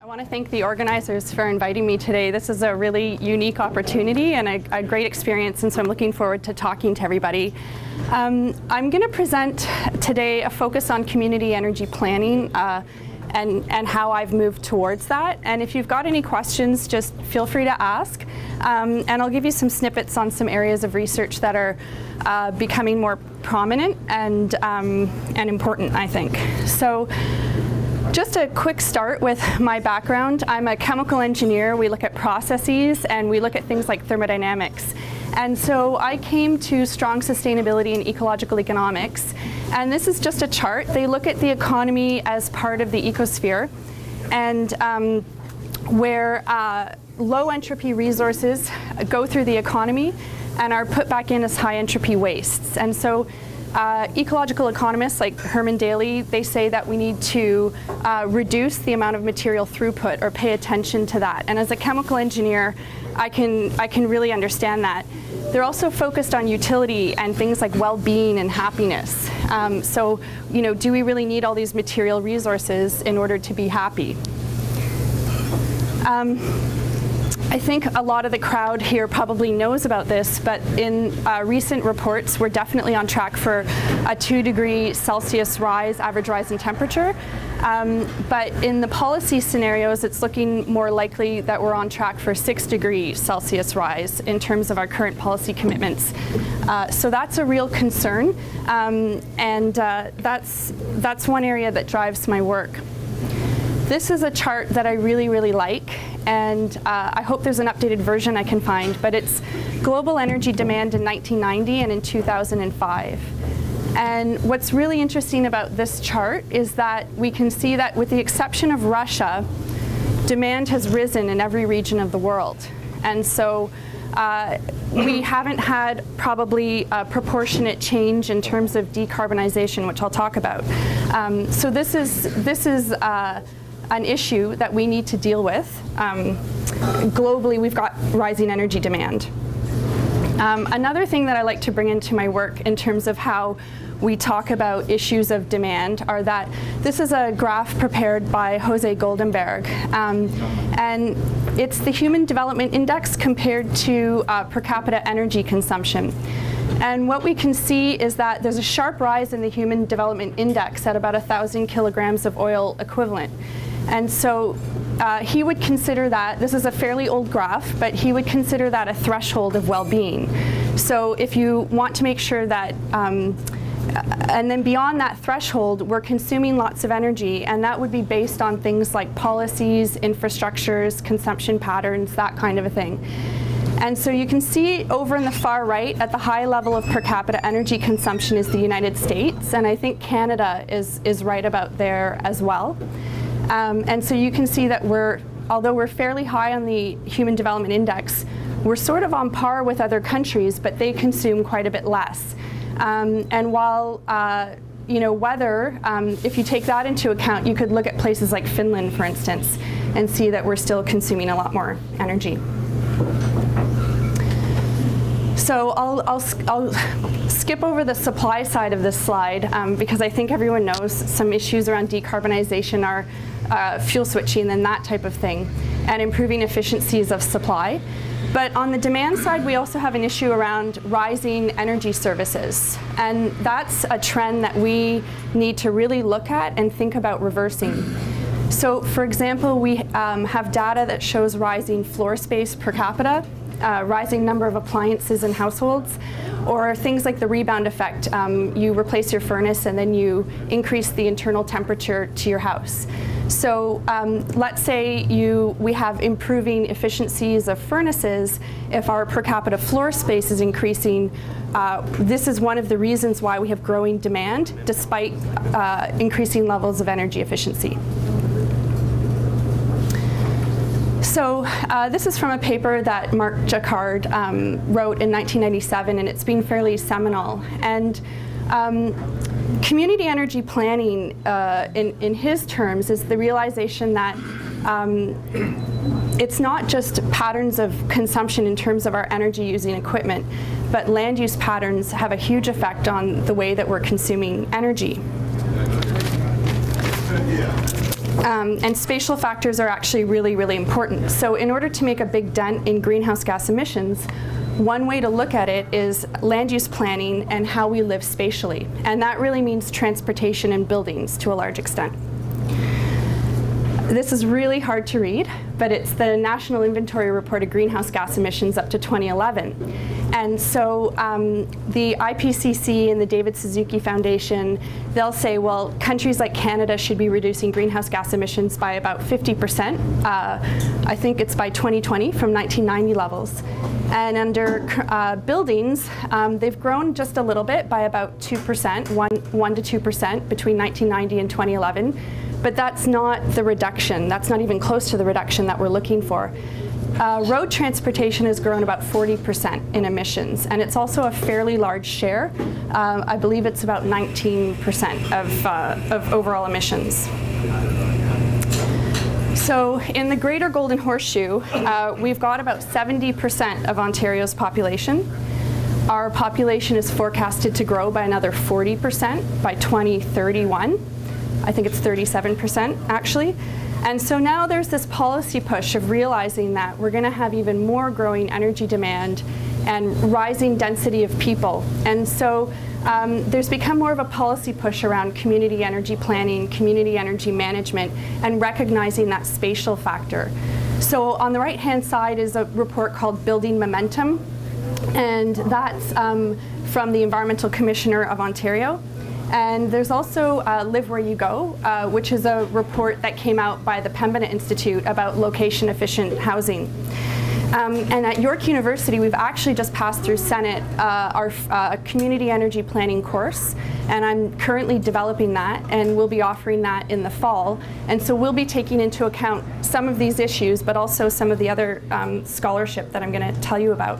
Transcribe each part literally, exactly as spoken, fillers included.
I want to thank the organizers for inviting me today. This is a really unique opportunity and a, a great experience, and so I'm looking forward to talking to everybody. Um, I'm going to present today a focus on community energy planning uh, and, and how I've moved towards that. And if you've got any questions, just feel free to ask. Um, and I'll give you some snippets on some areas of research that are uh, becoming more prominent and, um, and important, I think. So, just a quick start with my background. I'm a chemical engineer. We look at processes and we look at things like thermodynamics. And so I came to strong sustainability and ecological economics. And this is just a chart. They look at the economy as part of the ecosphere, and um, where uh, low entropy resources go through the economy and are put back in as high entropy wastes. And so Uh, ecological economists like Herman Daly, they say that we need to uh, reduce the amount of material throughput or pay attention to that. And as a chemical engineer, I can, I can really understand that. They're also focused on utility and things like well-being and happiness. Um, so, you know, do we really need all these material resources in order to be happy? Um, I think a lot of the crowd here probably knows about this, but in uh, recent reports, we're definitely on track for a two degree Celsius rise, average rise in temperature. Um, but in the policy scenarios, it's looking more likely that we're on track for six degree Celsius rise in terms of our current policy commitments. Uh, so that's a real concern, um, and uh, that's, that's one area that drives my work. This is a chart that I really, really like, and uh, I hope there's an updated version I can find, but it's global energy demand in nineteen ninety and in two thousand five. And what's really interesting about this chart is that we can see that with the exception of Russia, demand has risen in every region of the world. And so uh, we haven't had probably a proportionate change in terms of decarbonization, which I'll talk about. Um, so this is, this is uh, an issue that we need to deal with. Um, globally, we've got rising energy demand. Um, another thing that I like to bring into my work in terms of how we talk about issues of demand are that this is a graph prepared by Jose Goldenberg. Um, and it's the Human Development Index compared to uh, per capita energy consumption. And what we can see is that there's a sharp rise in the Human Development Index at about one thousand kilograms of oil equivalent. And so uh, he would consider that, this is a fairly old graph, but he would consider that a threshold of well-being. So if you want to make sure that, um, and then beyond that threshold, we're consuming lots of energy, and that would be based on things like policies, infrastructures, consumption patterns, that kind of a thing. And so you can see over in the far right, at the high level of per capita energy consumption is the United States, and I think Canada is, is right about there as well. Um, and so you can see that we're, although we're fairly high on the Human Development Index, we're sort of on par with other countries, but they consume quite a bit less. Um, and while, uh, you know, weather, um, if you take that into account, you could look at places like Finland, for instance, and see that we're still consuming a lot more energy. So I'll, I'll, I'll skip over the supply side of this slide um, because I think everyone knows some issues around decarbonization are uh, fuel switching and that type of thing, and improving efficiencies of supply. But on the demand side, we also have an issue around rising energy services. And that's a trend that we need to really look at and think about reversing. So for example, we um, have data that shows rising floor space per capita, Uh, rising number of appliances in households, or things like the rebound effect. Um, you replace your furnace and then you increase the internal temperature to your house. So um, let's say you, we have improving efficiencies of furnaces. If our per capita floor space is increasing, uh, this is one of the reasons why we have growing demand despite uh, increasing levels of energy efficiency. So uh, this is from a paper that Mark Jacquard um, wrote in nineteen ninety-seven, and it's been fairly seminal. And um, community energy planning, uh, in, in his terms, is the realization that um, it's not just patterns of consumption in terms of our energy using equipment, but land use patterns have a huge effect on the way that we're consuming energy. Um, and spatial factors are actually really, really important. So in order to make a big dent in greenhouse gas emissions, one way to look at it is land use planning and how we live spatially. And that really means transportation and buildings to a large extent. This is really hard to read, but it's the National Inventory Report of Greenhouse Gas Emissions up to twenty eleven. And so um, the I P C C and the David Suzuki Foundation, they'll say, well, countries like Canada should be reducing greenhouse gas emissions by about fifty percent. Uh, I think it's by twenty twenty from nineteen ninety levels. And under uh, buildings, um, they've grown just a little bit by about two percent, one, one to two percent between nineteen ninety and twenty eleven. But that's not the reduction. That's not even close to the reduction that we're looking for. Uh, road transportation has grown about forty percent in emissions, and it's also a fairly large share. Uh, I believe it's about nineteen percent of, uh, of overall emissions. So in the Greater Golden Horseshoe, uh, we've got about seventy percent of Ontario's population. Our population is forecasted to grow by another forty percent by twenty thirty-one. I think it's thirty-seven percent actually. And so now there's this policy push of realizing that we're going to have even more growing energy demand and rising density of people. And so um, there's become more of a policy push around community energy planning, community energy management, and recognizing that spatial factor. So on the right-hand side is a report called Building Momentum, and that's um, from the Environmental Commissioner of Ontario. And there's also uh, Live Where You Go, uh, which is a report that came out by the Pembina Institute about location-efficient housing. Um, and at York University, we've actually just passed through Senate uh, our uh, community energy planning course, and I'm currently developing that, and we'll be offering that in the fall. And so we'll be taking into account some of these issues, but also some of the other um, scholarship that I'm going to tell you about.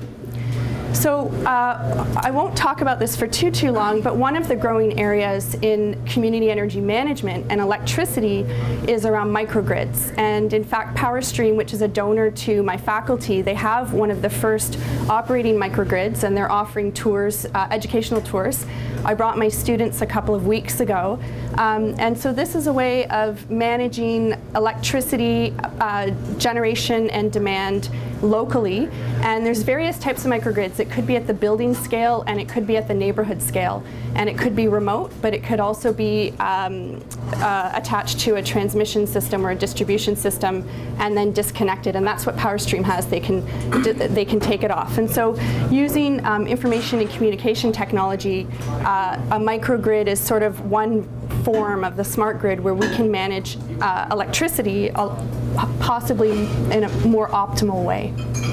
So uh, I won't talk about this for too, too long, but one of the growing areas in community energy management and electricity is around microgrids. And in fact, PowerStream, which is a donor to my faculty, they have one of the first operating microgrids, and they're offering tours, uh, educational tours. I brought my students a couple of weeks ago. Um, and so this is a way of managing electricity uh, generation and demand locally. And there's various types of microgrids. It could be at the building scale, and it could be at the neighborhood scale. And it could be remote, but it could also be um, uh, attached to a transmission system or a distribution system and then disconnected. And that's what PowerStream has. They can, they can take it off. And so using um, information and communication technology, uh, a microgrid is sort of one form of the smart grid where we can manage uh, electricity uh, possibly in a more optimal way.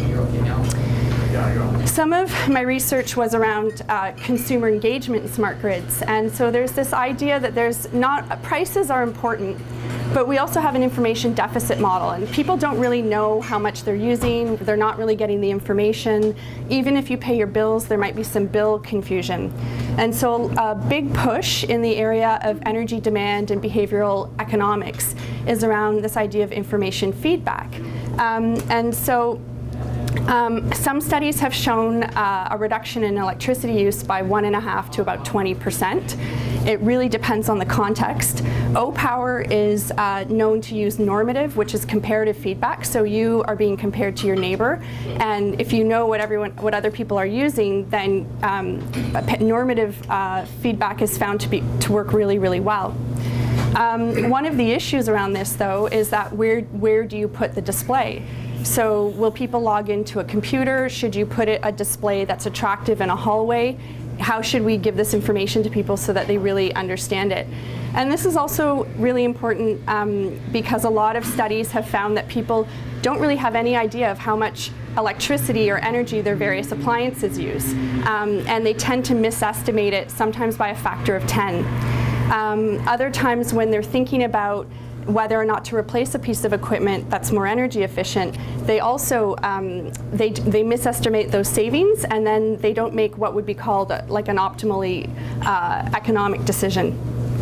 Some of my research was around uh, consumer engagement in smart grids, and so there's this idea that there's not, prices are important, but we also have an information deficit model, and people don't really know how much they're using, they're not really getting the information. Even if you pay your bills, there might be some bill confusion. And so a big push in the area of energy demand and behavioral economics is around this idea of information feedback. Um, and so Um, some studies have shown uh, a reduction in electricity use by one and a half to about twenty percent. It really depends on the context. O-Power is uh, known to use normative, which is comparative feedback. So you are being compared to your neighbor, and if you know what everyone, what other people are using, then um, normative uh, feedback is found to be to work really, really well. Um, one of the issues around this, though, is that where where do you put the display? So will people log into a computer? Should you put it a display that's attractive in a hallway? How should we give this information to people so that they really understand it? And this is also really important um, because a lot of studies have found that people don't really have any idea of how much electricity or energy their various appliances use. Um, and they tend to misestimate it, sometimes by a factor of ten. Um, other times when they're thinking about whether or not to replace a piece of equipment that's more energy efficient, they also um, they, they misestimate those savings, and then they don't make what would be called a, like an optimally uh, economic decision.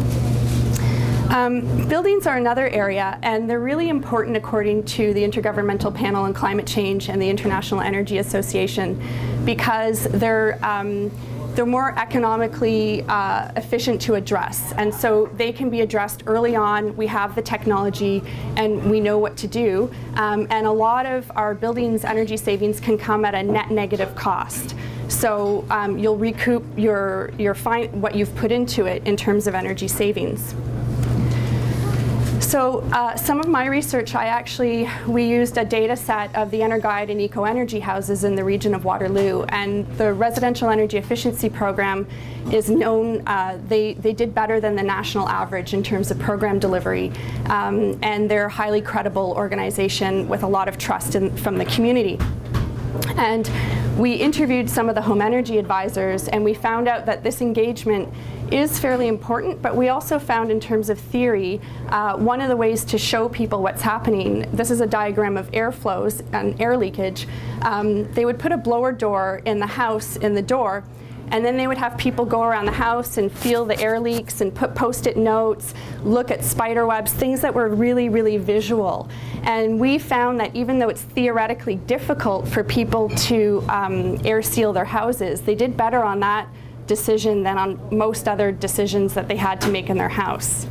Um, buildings are another area, and they're really important according to the Intergovernmental Panel on Climate Change and the International Energy Association, because they're um, they're more economically uh, efficient to address. And so they can be addressed early on. We have the technology and we know what to do. Um, and a lot of our buildings' energy savings can come at a net negative cost. So um, you'll recoup your, your fine, what you've put into it in terms of energy savings. So uh, some of my research, I actually, we used a data set of the Energize and Eco Energy houses in the region of Waterloo, and the residential energy efficiency program is known, uh, they, they did better than the national average in terms of program delivery, um, and they're a highly credible organization with a lot of trust in, from the community. And we interviewed some of the home energy advisors, and we found out that this engagement is fairly important, but we also found in terms of theory, uh, one of the ways to show people what's happening, this is a diagram of airflows and air leakage. Um, they would put a blower door in the house, in the door, and then they would have people go around the house and feel the air leaks and put post-it notes, look at spider webs, things that were really, really visual. And we found that even though it's theoretically difficult for people to um, air seal their houses, they did better on that decision than on most other decisions that they had to make in their house.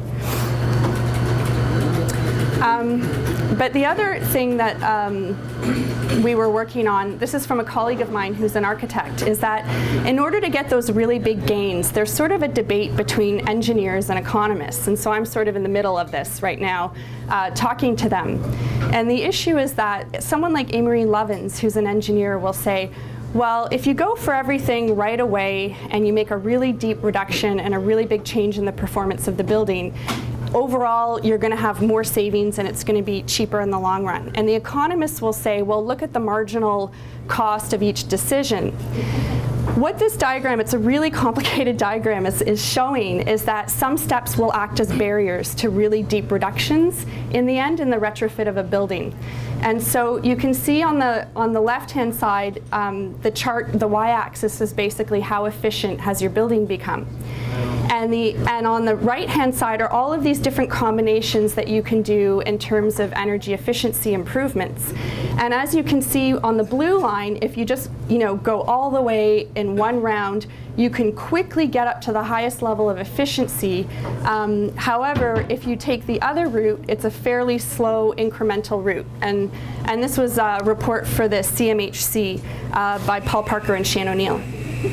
Um, but the other thing that um, we were working on, this is from a colleague of mine who's an architect, is that in order to get those really big gains, there's sort of a debate between engineers and economists. And so I'm sort of in the middle of this right now, uh, talking to them. And the issue is that someone like Amory Lovins, who's an engineer, will say, well, if you go for everything right away and you make a really deep reduction and a really big change in the performance of the building, overall you're going to have more savings and it's going to be cheaper in the long run. And the economists will say, well, look at the marginal cost of each decision. What this diagram, it's a really complicated diagram, is, is showing is that some steps will act as barriers to really deep reductions in the end in the retrofit of a building. And so you can see on the on the left-hand side, um, the chart, the y-axis is basically how efficient has your building become. And, the, and on the right-hand side are all of these different combinations that you can do in terms of energy efficiency improvements. And as you can see on the blue line, if you just you know, go all the way in one round, you can quickly get up to the highest level of efficiency. Um, however, if you take the other route, it's a fairly slow incremental route. And, and this was a report for the C M H C uh, by Paul Parker and Shane O'Neill.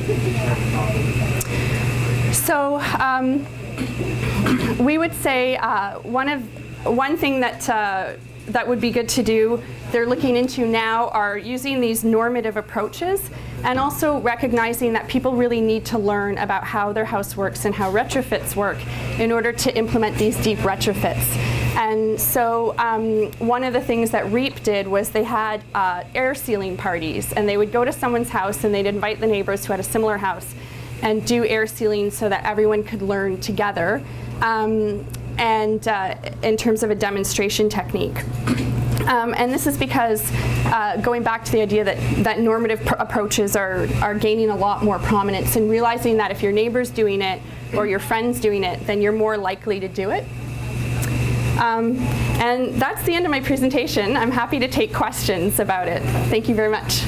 So um, we would say uh, one of one thing that uh, that would be good to do, they're looking into now, are using these normative approaches and also recognizing that people really need to learn about how their house works and how retrofits work in order to implement these deep retrofits. And so um, one of the things that REAP did was they had uh, air sealing parties, and they would go to someone's house and they'd invite the neighbors who had a similar house and do air sealing so that everyone could learn together, um, and uh, in terms of a demonstration technique. Um, and this is because, uh, going back to the idea that, that normative pr approaches are, are gaining a lot more prominence, and realizing that if your neighbor's doing it or your friend's doing it, then you're more likely to do it. Um, and that's the end of my presentation. I'm happy to take questions about it. Thank you very much.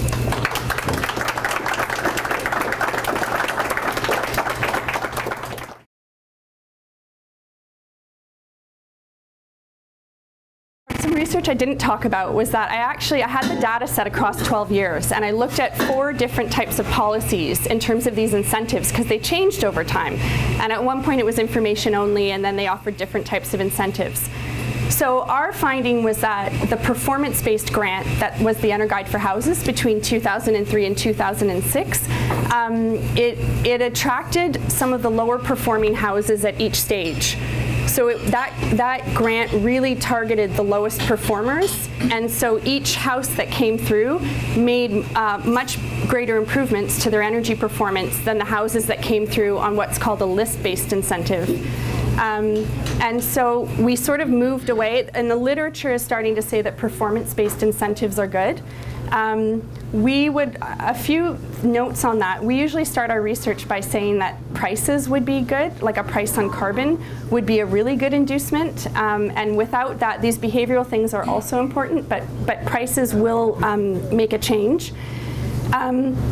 Some research I didn't talk about was that I actually I had the data set across twelve years, and I looked at four different types of policies in terms of these incentives, because they changed over time. And at one point it was information only, and then they offered different types of incentives. So our finding was that the performance-based grant that was the Energize for Houses between two thousand three and two thousand six, um, it, it attracted some of the lower performing houses at each stage. So it, that, that grant really targeted the lowest performers, and so each house that came through made uh, much greater improvements to their energy performance than the houses that came through on what's called a list-based incentive. Um, and so we sort of moved away, and the literature is starting to say that performance-based incentives are good. Um, we would, a few notes on that. We usually start our research by saying that prices would be good, like a price on carbon would be a really good inducement. Um, and without that, these behavioral things are also important, but, but prices will um, make a change. Um,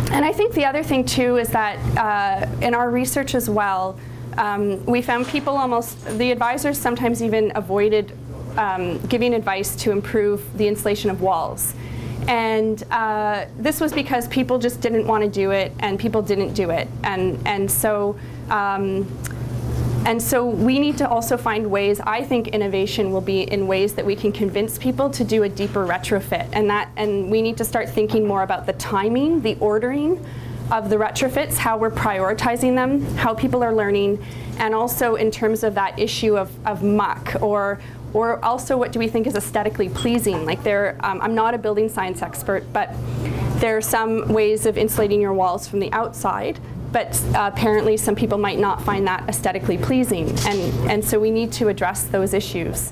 and I think the other thing too is that uh, in our research as well, um, we found people almost, the advisors sometimes even avoided um, giving advice to improve the insulation of walls. And uh, this was because people just didn't want to do it, and people didn't do it. And, and so um, And so we need to also find ways, I think innovation will be in ways that we can convince people to do a deeper retrofit. And, that, and we need to start thinking more about the timing, the ordering of the retrofits, how we're prioritizing them, how people are learning, and also in terms of that issue of, of muck, or, or also what do we think is aesthetically pleasing. Like there, um, I'm not a building science expert, but there are some ways of insulating your walls from the outside, but uh, apparently some people might not find that aesthetically pleasing, and, and so we need to address those issues.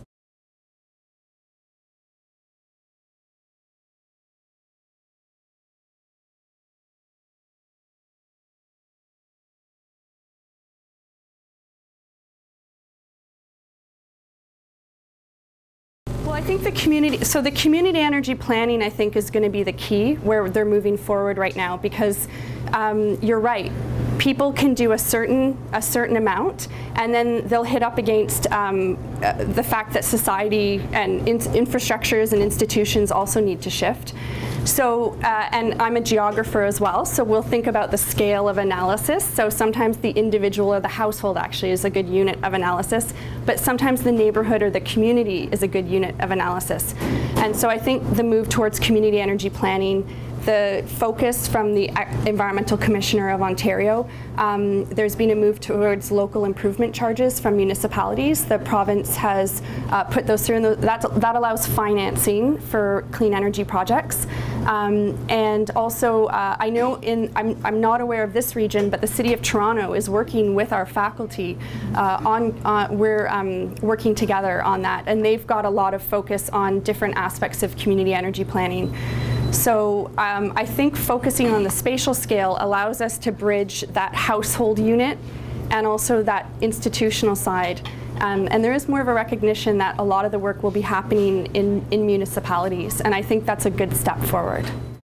Well, I think the community, so the community energy planning, I think, is going to be the key where they're moving forward right now, because um, you're right. People can do a certain a certain amount, and then they'll hit up against um, uh, the fact that society and in infrastructures and institutions also need to shift. So, uh, and I'm a geographer as well, so we'll think about the scale of analysis. So sometimes the individual or the household actually is a good unit of analysis, but sometimes the neighborhood or the community is a good unit of analysis. And so I think the move towards community energy planning, the focus from the Environmental Commissioner of Ontario, um, there's been a move towards local improvement charges from municipalities. The province has uh, put those through, and that, that allows financing for clean energy projects. Um, and also, uh, I know in, I'm, I'm not aware of this region, but the City of Toronto is working with our faculty uh, on, uh, we're um, working together on that, and they've got a lot of focus on different aspects of community energy planning. So um, I think focusing on the spatial scale allows us to bridge that household unit and also that institutional side. Um, and there is more of a recognition that a lot of the work will be happening in, in municipalities, and I think that's a good step forward.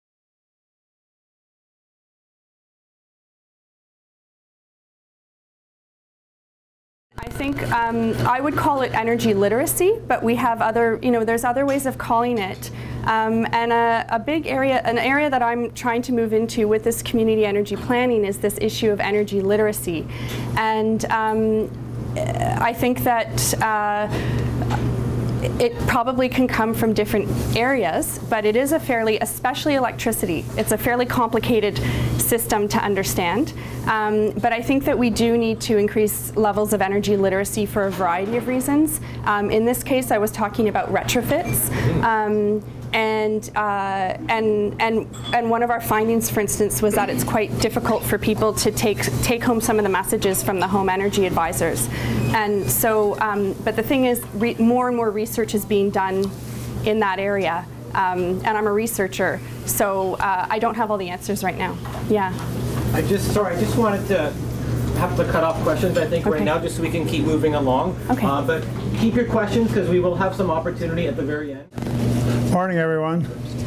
I think um, I would call it energy literacy, but we have other, you know, there's other ways of calling it. Um, and a, a big area, an area that I'm trying to move into with this community energy planning is this issue of energy literacy. And um, I think that uh, it probably can come from different areas, but it is a fairly, especially electricity, it's a fairly complicated system to understand. Um, but I think that we do need to increase levels of energy literacy for a variety of reasons. Um, in this case, I was talking about retrofits. Um, And, uh, and, and, and one of our findings, for instance, was that it's quite difficult for people to take, take home some of the messages from the home energy advisors. And so, um, but the thing is, re more and more research is being done in that area. Um, and I'm a researcher, so uh, I don't have all the answers right now. Yeah. I just, sorry, I just wanted to have to cut off questions, I think, okay, right now, just so we can keep moving along. Okay. Uh, but keep your questions, because we will have some opportunity at the very end. Morning, everyone.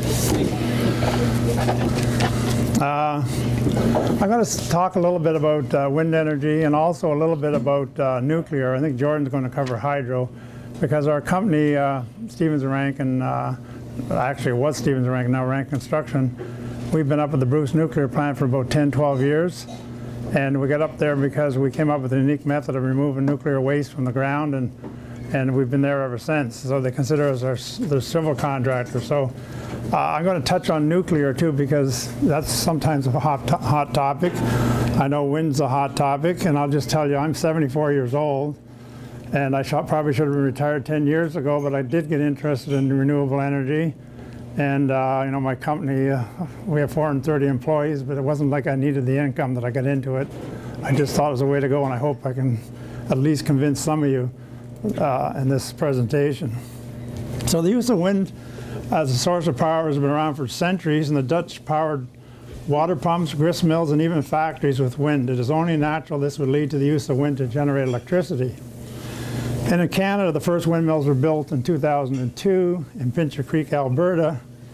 Uh, I'm going to talk a little bit about uh, wind energy and also a little bit about uh, nuclear. I think Jordan's going to cover hydro, because our company, uh, Stevens and Rankin, uh, actually it was Stevens and Rankin, now Rankin Construction, we've been up at the Bruce nuclear plant for about ten, twelve years. And we got up there because we came up with a unique method of removing nuclear waste from the ground, and and we've been there ever since. So they consider us our, their civil contractor. So uh, I'm going to touch on nuclear too, because that's sometimes a hot, to hot topic. I know wind's a hot topic, and I'll just tell you, I'm seventy-four years old, and I sh probably should have been retired ten years ago, but I did get interested in renewable energy. And uh, you know, my company, uh, we have four hundred thirty employees, but it wasn't like I needed the income that I got into it. I just thought it was a way to go, and I hope I can at least convince some of you Uh, in this presentation. So the use of wind as a source of power has been around for centuries, and the Dutch powered water pumps, grist mills, and even factories with wind. It is only natural this would lead to the use of wind to generate electricity. And in Canada, the first windmills were built in two thousand two in Pincher Creek, Alberta.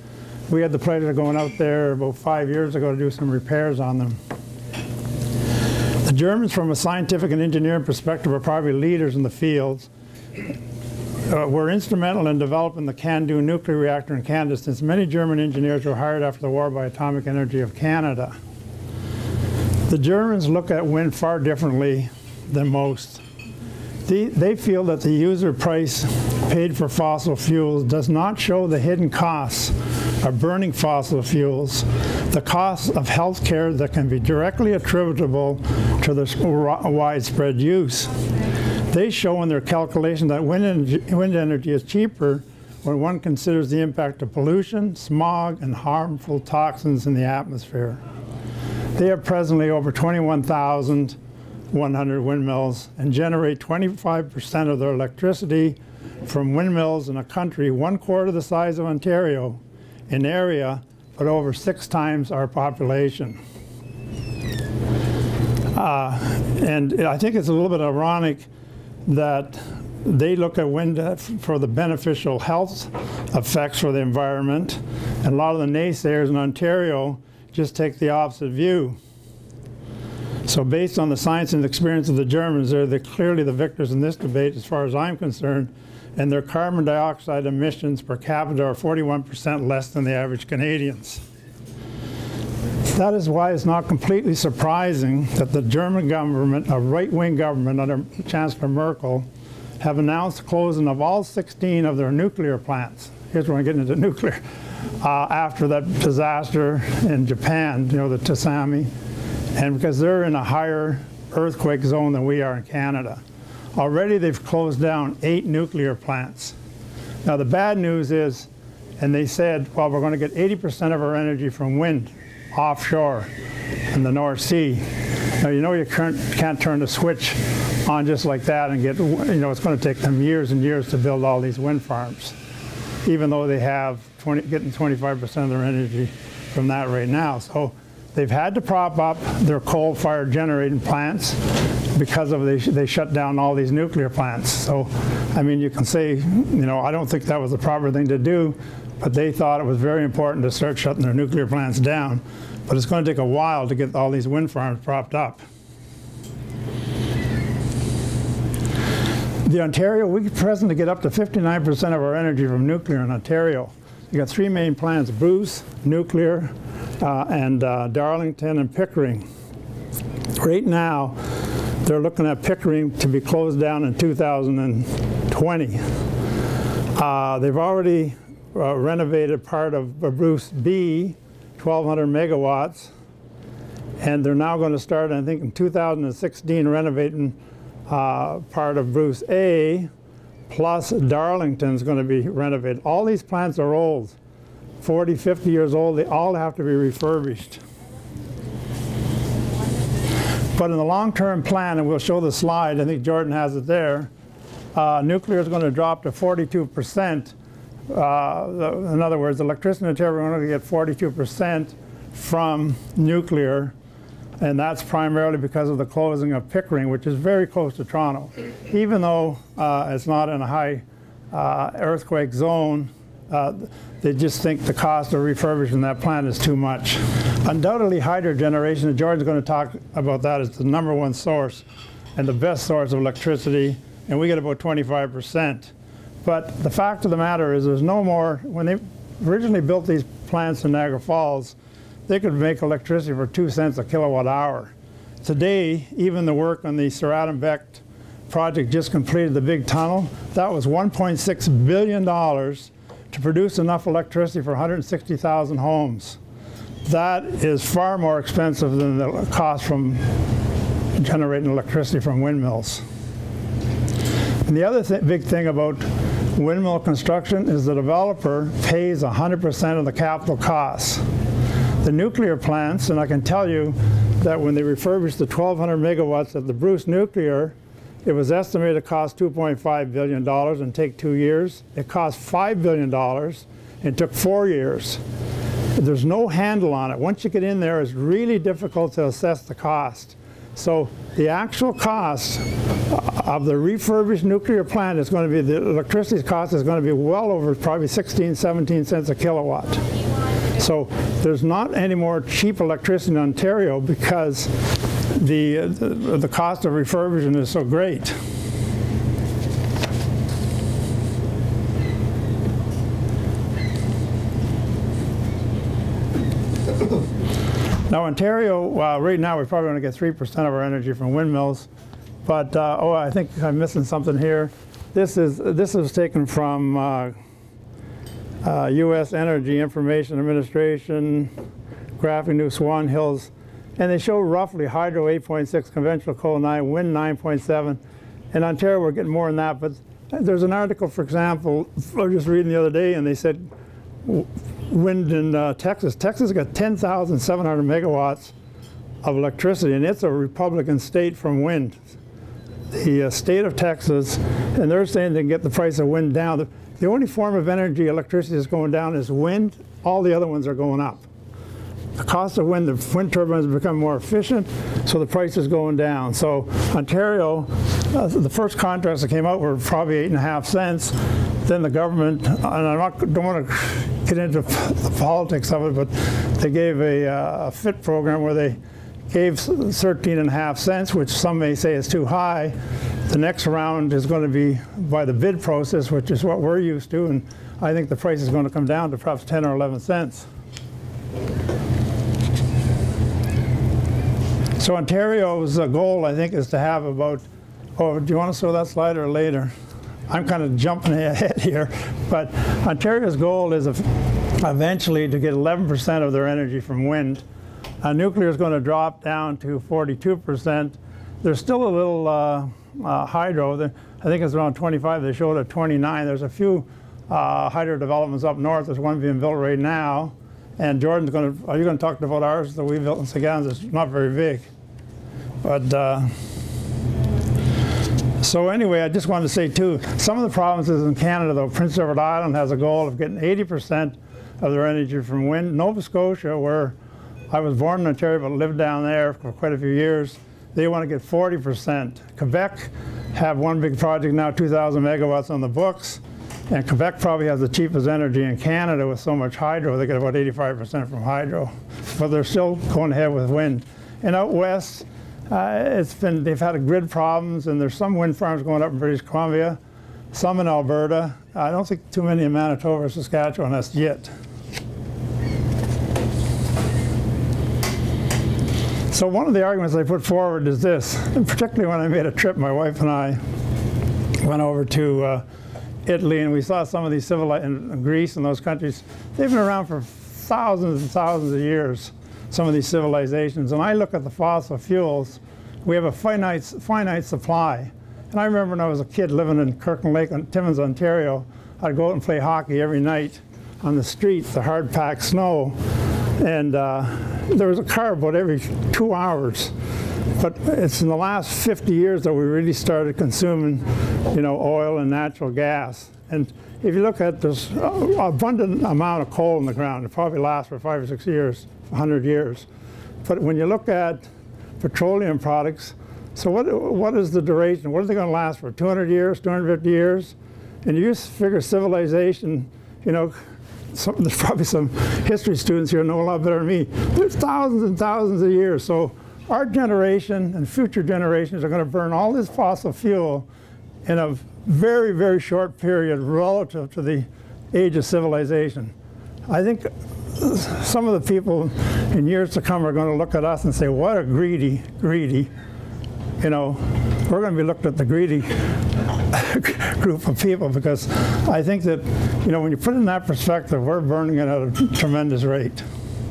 We had the pleasure of going out there about five years ago to do some repairs on them. The Germans, from a scientific and engineering perspective, are probably leaders in the field. Uh, were instrumental in developing the CANDU nuclear reactor in Canada, since many German engineers were hired after the war by Atomic Energy of Canada. The Germans look at wind far differently than most. They, they feel that the user price paid for fossil fuels does not show the hidden costs of burning fossil fuels, the costs of health care that can be directly attributable to their widespread use. They show in their calculation that wind energy, wind energy is cheaper when one considers the impact of pollution, smog, and harmful toxins in the atmosphere. They have presently over twenty-one thousand one hundred windmills and generate twenty-five percent of their electricity from windmills in a country one quarter the size of Ontario in area, but over six times our population. Uh, and I think it's a little bit ironic that they look at wind for the beneficial health effects for the environment, and a lot of the naysayers in Ontario just take the opposite view. So based on the science and experience of the Germans, they're the, clearly the victors in this debate as far as I'm concerned, and their carbon dioxide emissions per capita are forty-one percent less than the average Canadians. That is why it's not completely surprising that the German government, a right-wing government under Chancellor Merkel, have announced the closing of all sixteen of their nuclear plants. Here's where I get into nuclear. Uh, after that disaster in Japan, you know, the tsunami, and because they're in a higher earthquake zone than we are in Canada. Already they've closed down eight nuclear plants. Now the bad news is, and they said, well, we're going to get eighty percent of our energy from wind offshore in the North Sea. Now you know you can't, can't turn the switch on just like that and get, you know, it's going to take them years and years to build all these wind farms, even though they have twenty, getting twenty-five percent of their energy from that right now. So they've had to prop up their coal-fired generating plants because of they, they shut down all these nuclear plants. So, I mean, you can say, you know, I don't think that was the proper thing to do, but they thought it was very important to start shutting their nuclear plants down. But it's going to take a while to get all these wind farms propped up. The Ontario, we presently get up to fifty-nine percent of our energy from nuclear in Ontario. You got three main plants: Bruce, nuclear, uh, and uh, Darlington and Pickering. Right now, they're looking at Pickering to be closed down in two thousand twenty. Uh, they've already uh, renovated part of uh, Bruce B, twelve hundred megawatts, and they're now going to start, I think, in two thousand sixteen, renovating uh, part of Bruce A, plus Darlington's going to be renovated. All these plants are old, forty, fifty years old. They all have to be refurbished. But in the long-term plan, and we'll show the slide, I think Jordan has it there, uh, nuclear is going to drop to forty-two percent. Uh, the, in other words, electricity in Ontario, we're going to get forty-two percent from nuclear, and that's primarily because of the closing of Pickering, which is very close to Toronto. Even though uh, it's not in a high uh, earthquake zone, uh, they just think the cost of refurbishing that plant is too much. Undoubtedly, hydro generation, and George's going to talk about that, is the number one source and the best source of electricity, and we get about twenty-five percent. But the fact of the matter is there's no more, when they originally built these plants in Niagara Falls, they could make electricity for two cents a kilowatt hour. Today, even the work on the Sir Adam Beck project just completed, the big tunnel, that was one point six billion dollars to produce enough electricity for one hundred sixty thousand homes. That is far more expensive than the cost from generating electricity from windmills. And the other th big thing about windmill construction is the developer pays one hundred percent of the capital costs. The nuclear plants, and I can tell you that when they refurbished the twelve hundred megawatts at the Bruce nuclear, it was estimated to cost two point five billion dollars and take two years. It cost five billion dollars and took four years. There's no handle on it. Once you get in there, it's really difficult to assess the cost. So the actual cost of the refurbished nuclear plant is going to be, the electricity cost is going to be well over probably sixteen, seventeen cents a kilowatt. So there's not any more cheap electricity in Ontario because the, the, the cost of refurbishing is so great. Now Ontario, uh, right now we're probably going to get three percent of our energy from windmills, but uh, oh, I think I'm missing something here. This is this is taken from uh, uh, U S Energy Information Administration, Graphic New Swan Hills, and they show roughly hydro eight point six, conventional coal nine, wind nine point seven. In Ontario we're getting more than that, but there's an article, for example, I was just reading the other day, and they said wind in uh, Texas. Texas got ten thousand seven hundred megawatts of electricity, and it's a Republican state from wind. The uh, state of Texas, and they're saying they can get the price of wind down. The, the only form of energy electricity that's going down is wind. All the other ones are going up. The cost of wind, the wind turbines become more efficient, so the price is going down. So Ontario, uh, the first contracts that came out were probably eight and a half cents. Then the government, and I don't want to get into the politics of it, but they gave a, uh, a FIT program where they gave thirteen and a half cents, which some may say is too high. The next round is going to be by the bid process, which is what we're used to, and I think the price is going to come down to perhaps ten or eleven cents. So Ontario's uh, goal, I think, is to have about, oh, do you want to show that slide or later? I'm kind of jumping ahead here, but Ontario's goal is eventually to get eleven percent of their energy from wind. Uh, nuclear is going to drop down to forty-two percent. There's still a little uh, uh, hydro. I think it's around twenty-five. They showed at twenty-nine. There's a few uh, hydro developments up north. There's one being built right now. And Jordan's going to, are you going to talk about ours that we built in Sagans? It's not very big. But, uh, so anyway, I just wanted to say too, some of the provinces in Canada, though, Prince Edward Island has a goal of getting eighty percent of their energy from wind. Nova Scotia, where I was born in Ontario but lived down there for quite a few years, they want to get forty percent. Quebec have one big project now, two thousand megawatts on the books, and Quebec probably has the cheapest energy in Canada with so much hydro. They get about eighty-five percent from hydro, but they're still going ahead with wind. And out west, uh, it's been, they've had grid problems, and there's some wind farms going up in British Columbia, some in Alberta. I don't think too many in Manitoba or Saskatchewan as yet. So one of the arguments I put forward is this, and particularly when I made a trip, my wife and I went over to uh, Italy, and we saw some of these civilized, in Greece and those countries, they've been around for thousands and thousands of years, some of these civilizations. And I look at the fossil fuels, we have a finite, finite supply. And I remember when I was a kid living in Kirkland Lake, Timmins, Ontario, I'd go out and play hockey every night on the streets, the hard-packed snow. And uh, there was a car about every two hours. But it's in the last fifty years that we really started consuming, you know, oil and natural gas. And if you look at this uh, abundant amount of coal in the ground, it probably lasts for five or six years, a hundred years. But when you look at petroleum products, so what, what is the duration? What are they going to last for? two hundred years, two hundred fifty years? And you just figure civilization, you know, some, there's probably some history students here who know a lot better than me. There's thousands and thousands of years. So our generation and future generations are going to burn all this fossil fuel in a very, very short period relative to the age of civilization. I think some of the people in years to come are going to look at us and say, what a greedy, greedy, you know, we're going to be looked at the greedy group of people, because I think that, you know, when you put it in that perspective, we're burning it at a tremendous rate.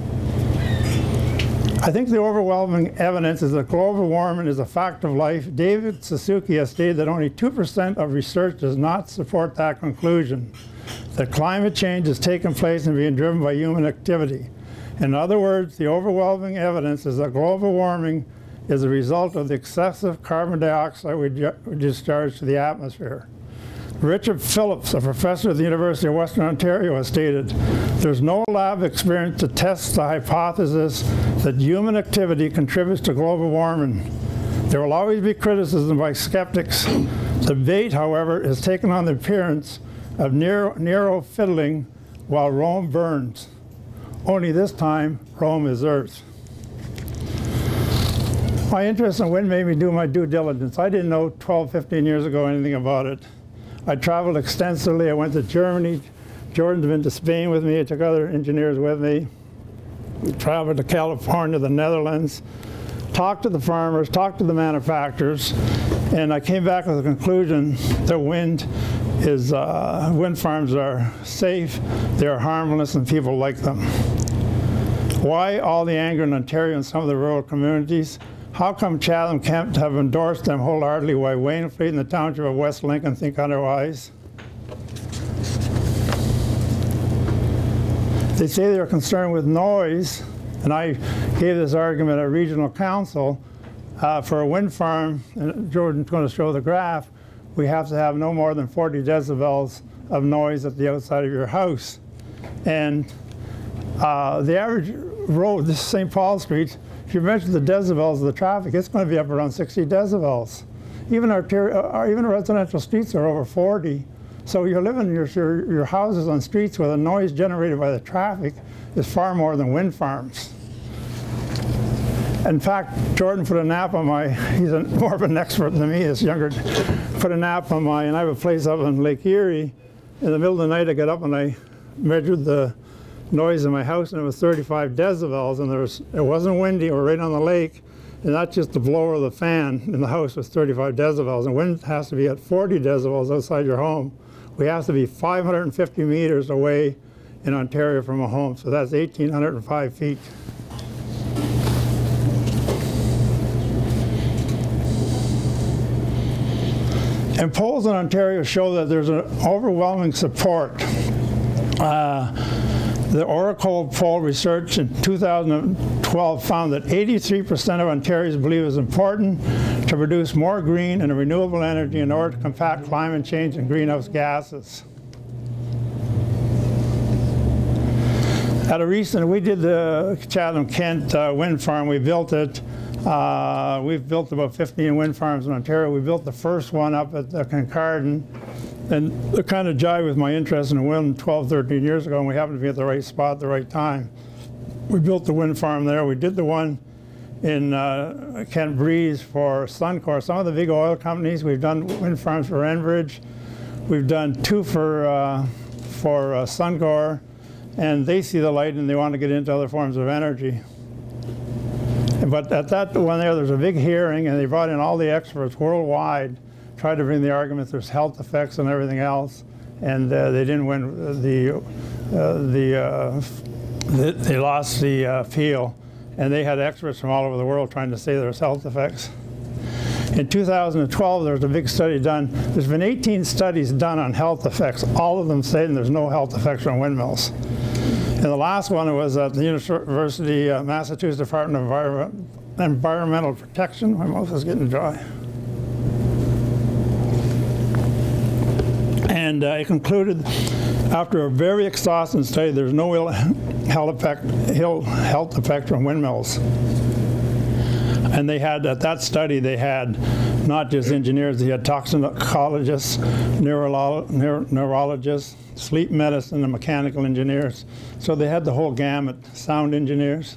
I think the overwhelming evidence is that global warming is a fact of life. David Suzuki has stated that only two percent of research does not support that conclusion, that climate change is taking place and being driven by human activity. In other words, the overwhelming evidence is that global warming is a result of the excessive carbon dioxide we discharge to the atmosphere. Richard Phillips, a professor at the University of Western Ontario, has stated, there's no lab experience to test the hypothesis that human activity contributes to global warming. There will always be criticism by skeptics. Debate, however, is taken on the appearance of Nero, Nero fiddling while Rome burns. only this time Rome is Earth. My interest in wind made me do my due diligence. I didn't know twelve, fifteen years ago anything about it. I traveled extensively. I went to Germany. Jordan's been to Spain with me. I took other engineers with me. Traveled to California, the Netherlands, talked to the farmers, talked to the manufacturers, and I came back with the conclusion that wind is, uh, wind farms are safe, they are harmless, and people like them. Why all the anger in Ontario and some of the rural communities? How come Chatham Kent have endorsed them wholeheartedly, while Waynfleet and the township of West Lincoln think otherwise? They say they're concerned with noise, and I gave this argument at regional council. Uh, for a wind farm, and Jordan's going to show the graph, we have to have no more than forty decibels of noise at the outside of your house. And uh, the average road, this is Saint Paul Street, if you measure the decibels of the traffic, it's going to be up around sixty decibels. Even our, our even residential streets are over forty. So you're living in your, your, your houses on streets where the noise generated by the traffic is far more than wind farms. In fact, Jordan put a nap on my, he's a, more of an expert than me, this younger, put a nap on my, and I have a place up in Lake Erie. In the middle of the night, I got up and I measured the noise in my house, and it was thirty-five decibels, and there was, it wasn't windy, or right on the lake, and not just the blower of the fan in the house was thirty-five decibels, and wind has to be at forty decibels outside your home. We have to be five hundred fifty meters away in Ontario from a home, so that's one thousand eight hundred five feet. And polls in Ontario show that there's an overwhelming support. Uh, the Oracle poll research in two thousand twelve found that eighty-three percent of Ontarians believe it's important to produce more green and renewable energy in order to combat climate change and greenhouse gases. At a recent, we did the Chatham Kent uh, wind farm, we built it. Uh, we've built about fifteen wind farms in Ontario. We built the first one up at uh, Kincardine, and it kind of jived with my interest in wind twelve, thirteen years ago, and we happened to be at the right spot at the right time. We built the wind farm there. We did the one in uh, Kent Breeze for Suncor. Some of the big oil companies, we've done wind farms for Enbridge. We've done two for, uh, for uh, Suncor, and they see the light and they want to get into other forms of energy. But at that one there, there's a big hearing, and they brought in all the experts worldwide, tried to bring the argument there's health effects and everything else, and uh, they didn't win the, uh, the, uh, the, they lost the uh, appeal, and they had experts from all over the world trying to say there's health effects. In two thousand twelve, there was a big study done. There's been eighteen studies done on health effects, all of them saying there's no health effects on windmills. And the last one was at the University of Massachusetts Department of Environment, Environmental Protection. My mouth is getting dry. And uh, it concluded, after a very exhaustive study, there's no ill health effect, ill health effect from windmills. And they had, at that study, they had not just engineers, they had toxicologists, neurolo neuro neurologists, sleep medicine, and mechanical engineers. So they had the whole gamut, sound engineers.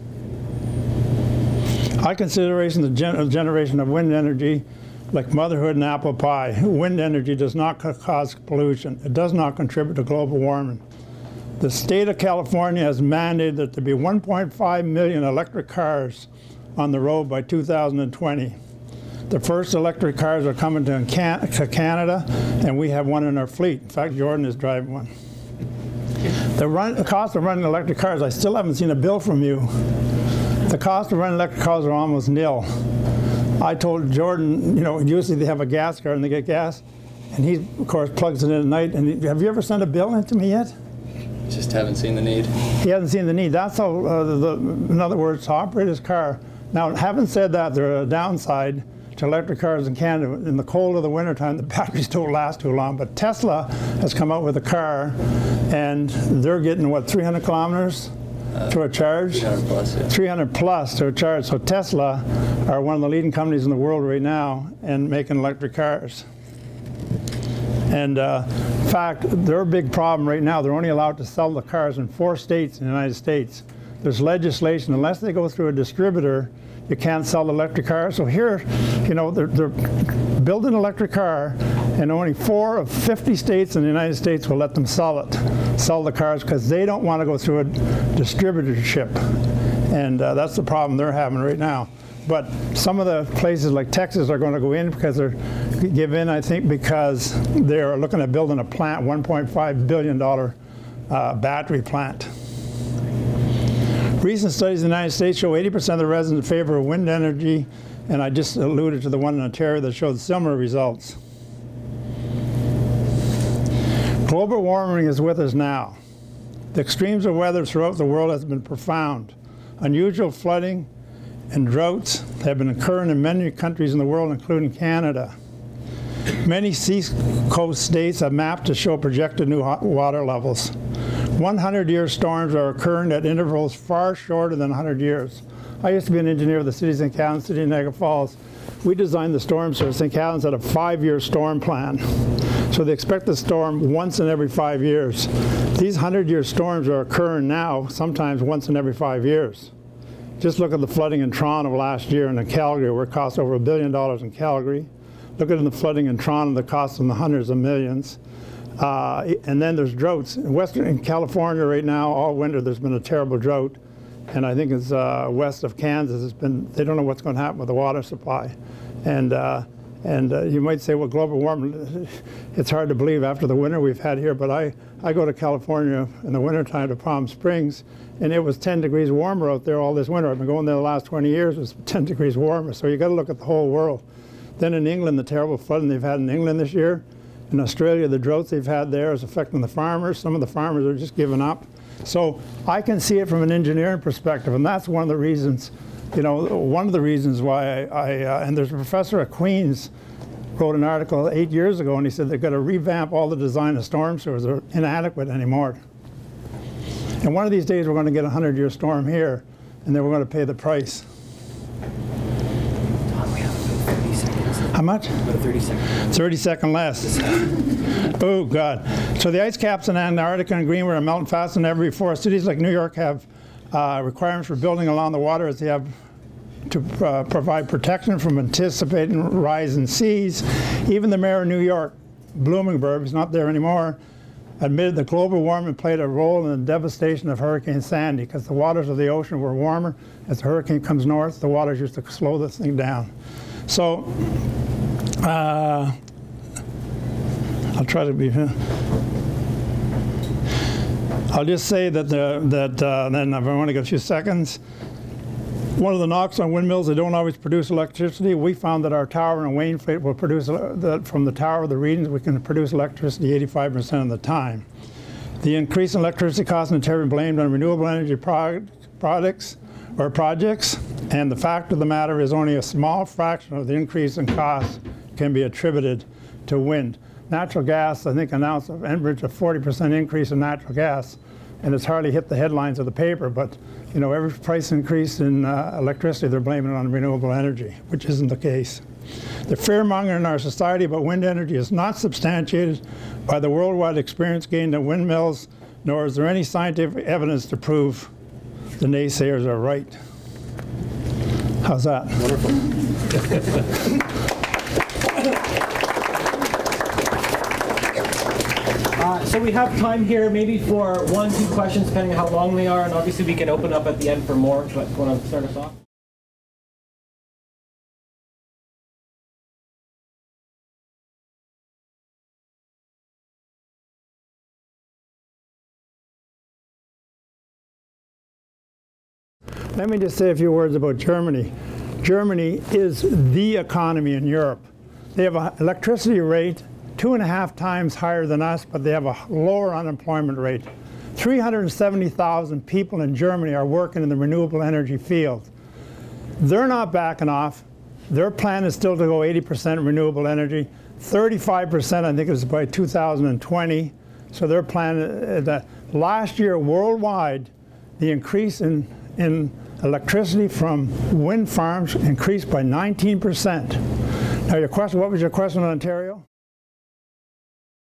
I consider the gen generation of wind energy like motherhood and apple pie. Wind energy does not cause pollution. It does not contribute to global warming. The state of California has mandated that there be one point five million electric cars on the road by two thousand twenty. The first electric cars are coming to, Can to Canada, and we have one in our fleet. In fact, Jordan is driving one. The, run, the cost of running electric cars, I still haven't seen a bill from you. The cost of running electric cars are almost nil. I told Jordan, you know, usually they have a gas car and they get gas, and he, of course, plugs it in at night. And he, have you ever sent a bill in to me yet? Just haven't seen the need. He hasn't seen the need. That's how, uh, the, the, in other words, to operate his car. Now, having said that, there are a downside to electric cars in Canada. In the cold of the wintertime, the batteries don't last too long. But Tesla has come out with a car, and they're getting, what, three hundred kilometers uh, to a charge? three hundred plus, yeah. three hundred plus to a charge. So Tesla are one of the leading companies in the world right now in making electric cars. And uh, in fact, their big problem right now, they're only allowed to sell the cars in four states in the United States. There's legislation, unless they go through a distributor, you can't sell electric cars. So here, you know, they're, they're building an electric car, and only four of fifty states in the United States will let them sell it, sell the cars, because they don't want to go through a distributorship. And uh, that's the problem they're having right now. But some of the places like Texas are going to go in because they're give in, I think, because they're looking at building a plant, one point five billion dollar uh, battery plant. Recent studies in the United States show eighty percent of the residents in favor of wind energy, and I just alluded to the one in Ontario that showed similar results. Global warming is with us now. The extremes of weather throughout the world has been profound. Unusual flooding and droughts have been occurring in many countries in the world, including Canada. Many seacoast states have mapped to show projected new water levels. hundred year storms are occurring at intervals far shorter than one hundred years. I used to be an engineer with the cities in Saint Catharines City and Niagara Falls. We designed the storm service. Saint Catharines had a five year storm plan. So they expect the storm once in every five years. These hundred year storms are occurring now, sometimes once in every five years. Just look at the flooding in Toronto last year and in Calgary, where it cost over a billion dollars in Calgary. Look at the flooding in Toronto that cost in the hundreds of millions. Uh, and then there's droughts. In Western in California right now, all winter, there's been a terrible drought. And I think it's uh, west of Kansas. It's been, they don't know what's going to happen with the water supply. And, uh, and uh, you might say, well, global warming, it's hard to believe after the winter we've had here, but I, I go to California in the wintertime to Palm Springs, and it was ten degrees warmer out there all this winter. I've been going there the last twenty years, it was ten degrees warmer. So you got to look at the whole world. Then in England, the terrible flooding they've had in England this year. In Australia, the droughts they've had there is affecting the farmers. Some of the farmers are just giving up. So I can see it from an engineering perspective, and that's one of the reasons, you know, one of the reasons why I, I uh, and there's a professor at Queen's wrote an article eight years ago, and he said they've got to revamp all the design of storm sewers. They're inadequate anymore. And one of these days we're going to get a hundred year storm here, and then we're going to pay the price. How much? About thirty seconds. thirty second less. Oh, God. So the ice caps in Antarctica and Greenland are melting faster than ever before. Cities like New York have uh, requirements for building along the water as they have to uh, provide protection from anticipating rise in seas. Even the mayor of New York, Bloomingburg, who's not there anymore, admitted that global warming played a role in the devastation of Hurricane Sandy, because the waters of the ocean were warmer. As the hurricane comes north, the waters used to slow this thing down. So, uh, I'll try to be, I'll just say that, the, that uh, then I've only got a few seconds. One of the knocks on windmills, they don't always produce electricity. We found that our tower in Wainfleet will produce, that from the tower of the readings, we can produce electricity eighty-five percent of the time. The increase in electricity costs in Ontario blamed on renewable energy product, products or projects, and the fact of the matter is only a small fraction of the increase in costs can be attributed to wind. Natural gas, I think, announced an average of forty percent increase in natural gas, and it's hardly hit the headlines of the paper, but you know, every price increase in uh, electricity, they're blaming it on renewable energy, which isn't the case. The fear-mongering in our society about wind energy is not substantiated by the worldwide experience gained at windmills, nor is there any scientific evidence to prove the naysayers are right. How's that? Wonderful. Uh, so we have time here maybe for one, two questions, depending on how long they are, and obviously we can open up at the end for more. But want to start us off? Let me just say a few words about Germany. Germany is the economy in Europe. They have an electricity rate two and a half times higher than us, but they have a lower unemployment rate. three hundred seventy thousand people in Germany are working in the renewable energy field. They're not backing off. Their plan is still to go eighty percent renewable energy, thirty-five percent I think it was by two thousand twenty. So their plan, uh, the, last year worldwide, the increase in, in electricity from wind farms increased by nineteen percent. Now your question, what was your question on Ontario?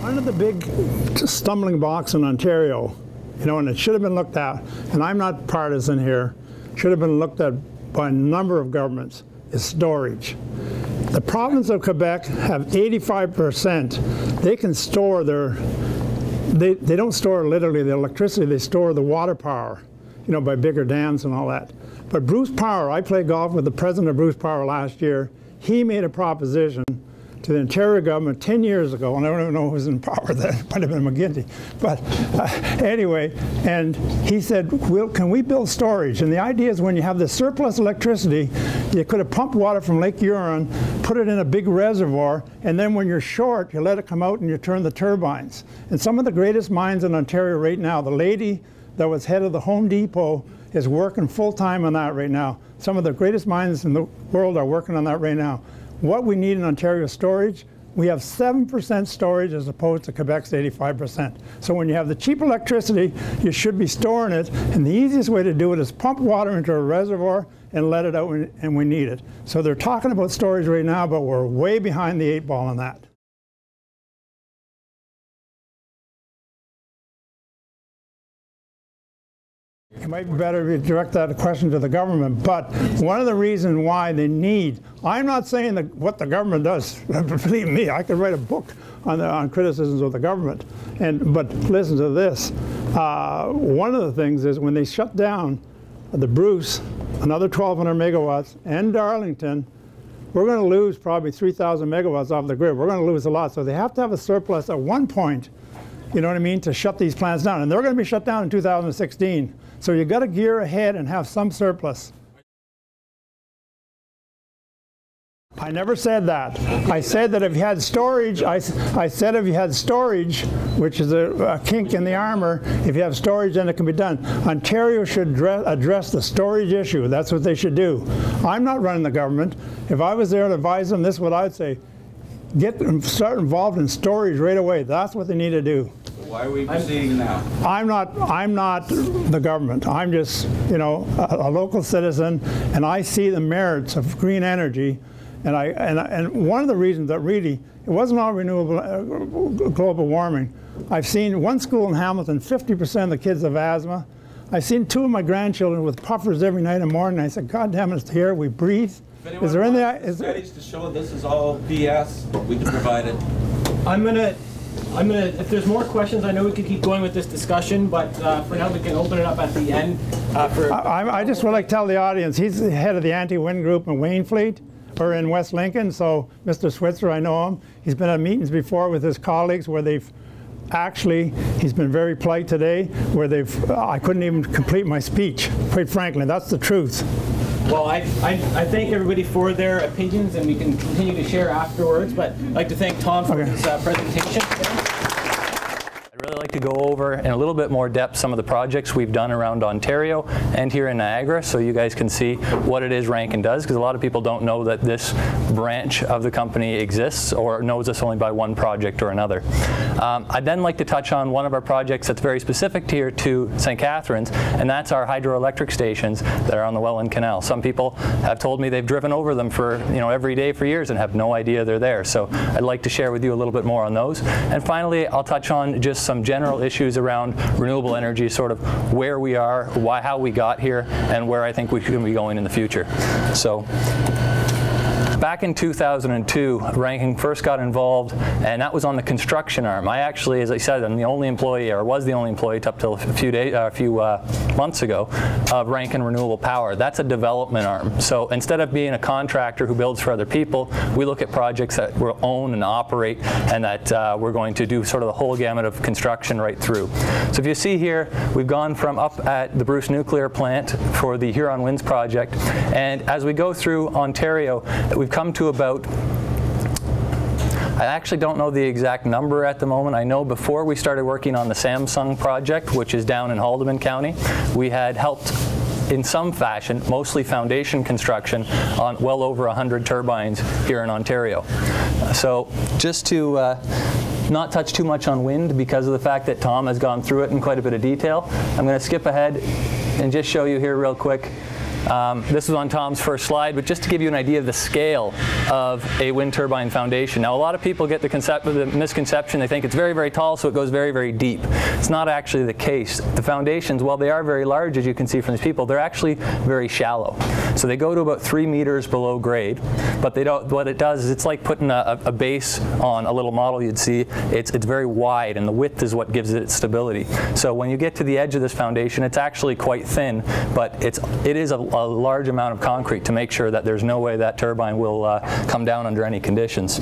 One of the big stumbling blocks in Ontario, you know, and it should have been looked at, and I'm not partisan here, should have been looked at by a number of governments, is storage. The province of Quebec have eighty-five percent. They can store their, they, they don't store literally the electricity, they store the water power, you know, by bigger dams and all that. But Bruce Power, I played golf with the president of Bruce Power last year. He made a proposition to the Ontario government ten years ago, and I don't even know who was in power then, it might have been McGuinty. But uh, anyway, and he said, well, can we build storage? And the idea is when you have the surplus electricity, you could have pumped water from Lake Huron, put it in a big reservoir, and then when you're short, you let it come out and you turn the turbines. And some of the greatest mines in Ontario right now, the lady that was head of the Home Depot is working full-time on that right now. Some of the greatest mines in the world are working on that right now. What we need in Ontario is storage. We have seven percent storage as opposed to Quebec's eighty-five percent. So when you have the cheap electricity, you should be storing it, and the easiest way to do it is pump water into a reservoir and let it out when, and we need it. So they're talking about storage right now, but we're way behind the eight ball on that. It might be better if you direct that question to the government, but one of the reasons why they need, I'm not saying that what the government does, believe me, I could write a book on, the, on criticisms of the government, and, but listen to this. Uh, one of the things is when they shut down the Bruce, another twelve hundred megawatts, and Darlington, we're going to lose probably three thousand megawatts off the grid. We're going to lose a lot, so they have to have a surplus at one point, you know what I mean, to shut these plants down, and they're going to be shut down in two thousand sixteen. So you've got to gear ahead and have some surplus. I never said that. I said that if you had storage, I, I said if you had storage, which is a, a kink in the armor, if you have storage, then it can be done. Ontario should address, address the storage issue. That's what they should do. I'm not running the government. If I was there to advise them, this is what I'd say. Get start involved in storage right away. That's what they need to do. Why are we proceeding now? I'm not, I'm not the government. I'm just, you know, a, a local citizen, and I see the merits of green energy. And, I, and, and one of the reasons that really, it wasn't all renewable uh, global warming. I've seen one school in Hamilton, fifty percent of the kids have asthma. I've seen two of my grandchildren with puffers every night and morning. I said, God damn it, it's here, we breathe. Is there any is studies to show this is all B S? We can provide it. I'm gonna, I'm gonna. If there's more questions, I know we could keep going with this discussion, but uh, for now we can open it up at the end. Uh, for I, I just would like to tell the audience, he's the head of the anti-wind group in Wainfleet, or in West Lincoln. So Mister Switzer, I know him. He's been at meetings before with his colleagues where they've actually, he's been very polite today, where they've, uh, I couldn't even complete my speech, quite frankly. That's the truth. Well, I, I, I thank everybody for their opinions, and we can continue to share afterwards, but I'd like to thank Tom for Okay. his uh, presentation. I'd really like to go over in a little bit more depth some of the projects we've done around Ontario and here in Niagara, so you guys can see what it is Rankin does, because a lot of people don't know that this branch of the company exists or knows us only by one project or another. Um, I'd then like to touch on one of our projects that's very specific here to Saint Catharines, and that's our hydroelectric stations that are on the Welland Canal. Some people have told me they've driven over them for, you know, every day for years and have no idea they're there. So I'd like to share with you a little bit more on those. And finally, I'll touch on just some general issues around renewable energy, sort of where we are, why, how we got here, and where I think we should be going in the future. So, back in two thousand two, Rankin first got involved, and that was on the construction arm. I actually, as I said, I'm the only employee, or was the only employee up till a few days, uh, a few uh, months ago, of Rankin Renewable Power. That's a development arm. So instead of being a contractor who builds for other people, we look at projects that we'll own and operate, and that uh, we're going to do sort of the whole gamut of construction right through. So if you see here, we've gone from up at the Bruce Nuclear Plant for the Huron Winds project, and as we go through Ontario, we've come to about, I actually don't know the exact number at the moment. I know before we started working on the Samsung project, which is down in Haldimand County, we had helped in some fashion, mostly foundation construction, on well over one hundred turbines here in Ontario. So just to uh, not touch too much on wind because of the fact that Tom has gone through it in quite a bit of detail, I'm going to skip ahead and just show you here real quick Um, this was on Tom's first slide, but just to give you an idea of the scale of a wind turbine foundation. Now, a lot of people get the, concept, the misconception, they think it's very, very tall, so it goes very, very deep. It's not actually the case. The foundations, while they are very large, as you can see from these people, they're actually very shallow. So they go to about three meters below grade, but they don't, what it does is it's like putting a, a base on a little model you'd see. It's, it's very wide, and the width is what gives it its stability. So when you get to the edge of this foundation, it's actually quite thin, but it's, it is a, a large amount of concrete to make sure that there's no way that turbine will uh, come down under any conditions.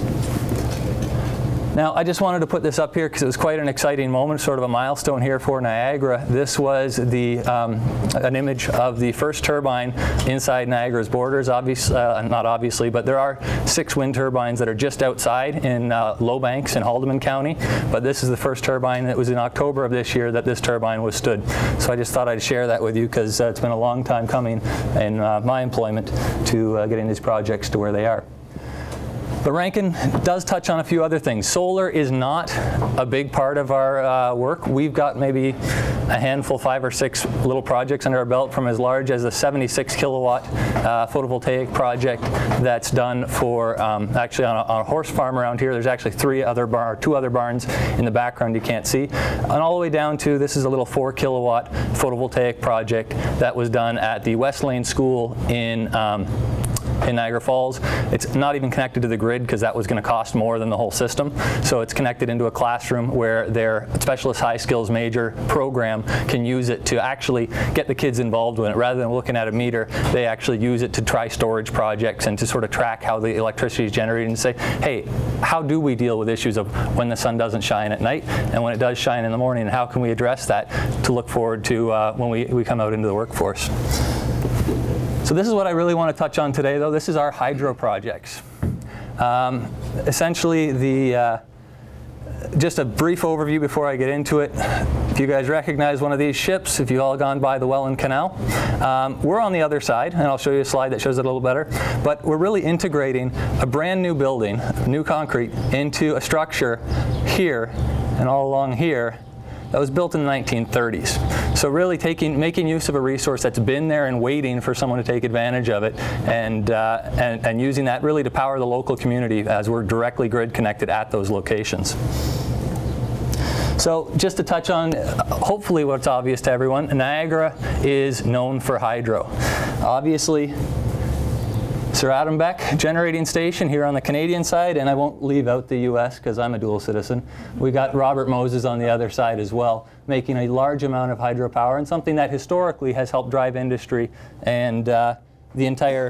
Now, I just wanted to put this up here because it was quite an exciting moment, sort of a milestone here for Niagara. This was the, um, an image of the first turbine inside Niagara's borders. Obvious, uh, not obviously, but there are six wind turbines that are just outside in uh, Lowbanks in Haldimand County. But this is the first turbine that was in October of this year that this turbine was stood. So I just thought I'd share that with you because uh, it's been a long time coming in uh, my employment to uh, getting these projects to where they are. But Rankin does touch on a few other things. Solar is not a big part of our uh, work. We've got maybe a handful, five or six little projects under our belt, from as large as a seventy-six kilowatt uh, photovoltaic project that's done for, um, actually on a, on a horse farm around here. There's actually three other bar, two other barns in the background you can't see. And all the way down to, this is a little four kilowatt photovoltaic project that was done at the West Lane School in um, in Niagara Falls. It's not even connected to the grid because that was going to cost more than the whole system. So it's connected into a classroom where their specialist high skills major program can use it to actually get the kids involved in it. Rather than looking at a meter, they actually use it to try storage projects and to sort of track how the electricity is generated and say, hey, how do we deal with issues of when the sun doesn't shine at night and when it does shine in the morning, and how can we address that to look forward to uh, when we, we come out into the workforce. So this is what I really want to touch on today, though. This is our hydro projects. Um, essentially, the uh, just a brief overview before I get into it. If you guys recognize one of these ships, if you've all gone by the Welland Canal, um, we're on the other side, and I'll show you a slide that shows it a little better. But we're really integrating a brand new building, new concrete, into a structure here and all along here that was built in the nineteen thirties. So really taking, making use of a resource that's been there and waiting for someone to take advantage of it, and, uh, and, and using that really to power the local community as we're directly grid connected at those locations. So just to touch on, hopefully what's obvious to everyone, Niagara is known for hydro. Obviously, Sir Adam Beck generating station here on the Canadian side, and I won't leave out the U S because I'm a dual citizen. We got Robert Moses on the other side as well, making a large amount of hydropower, and something that historically has helped drive industry and uh, the entire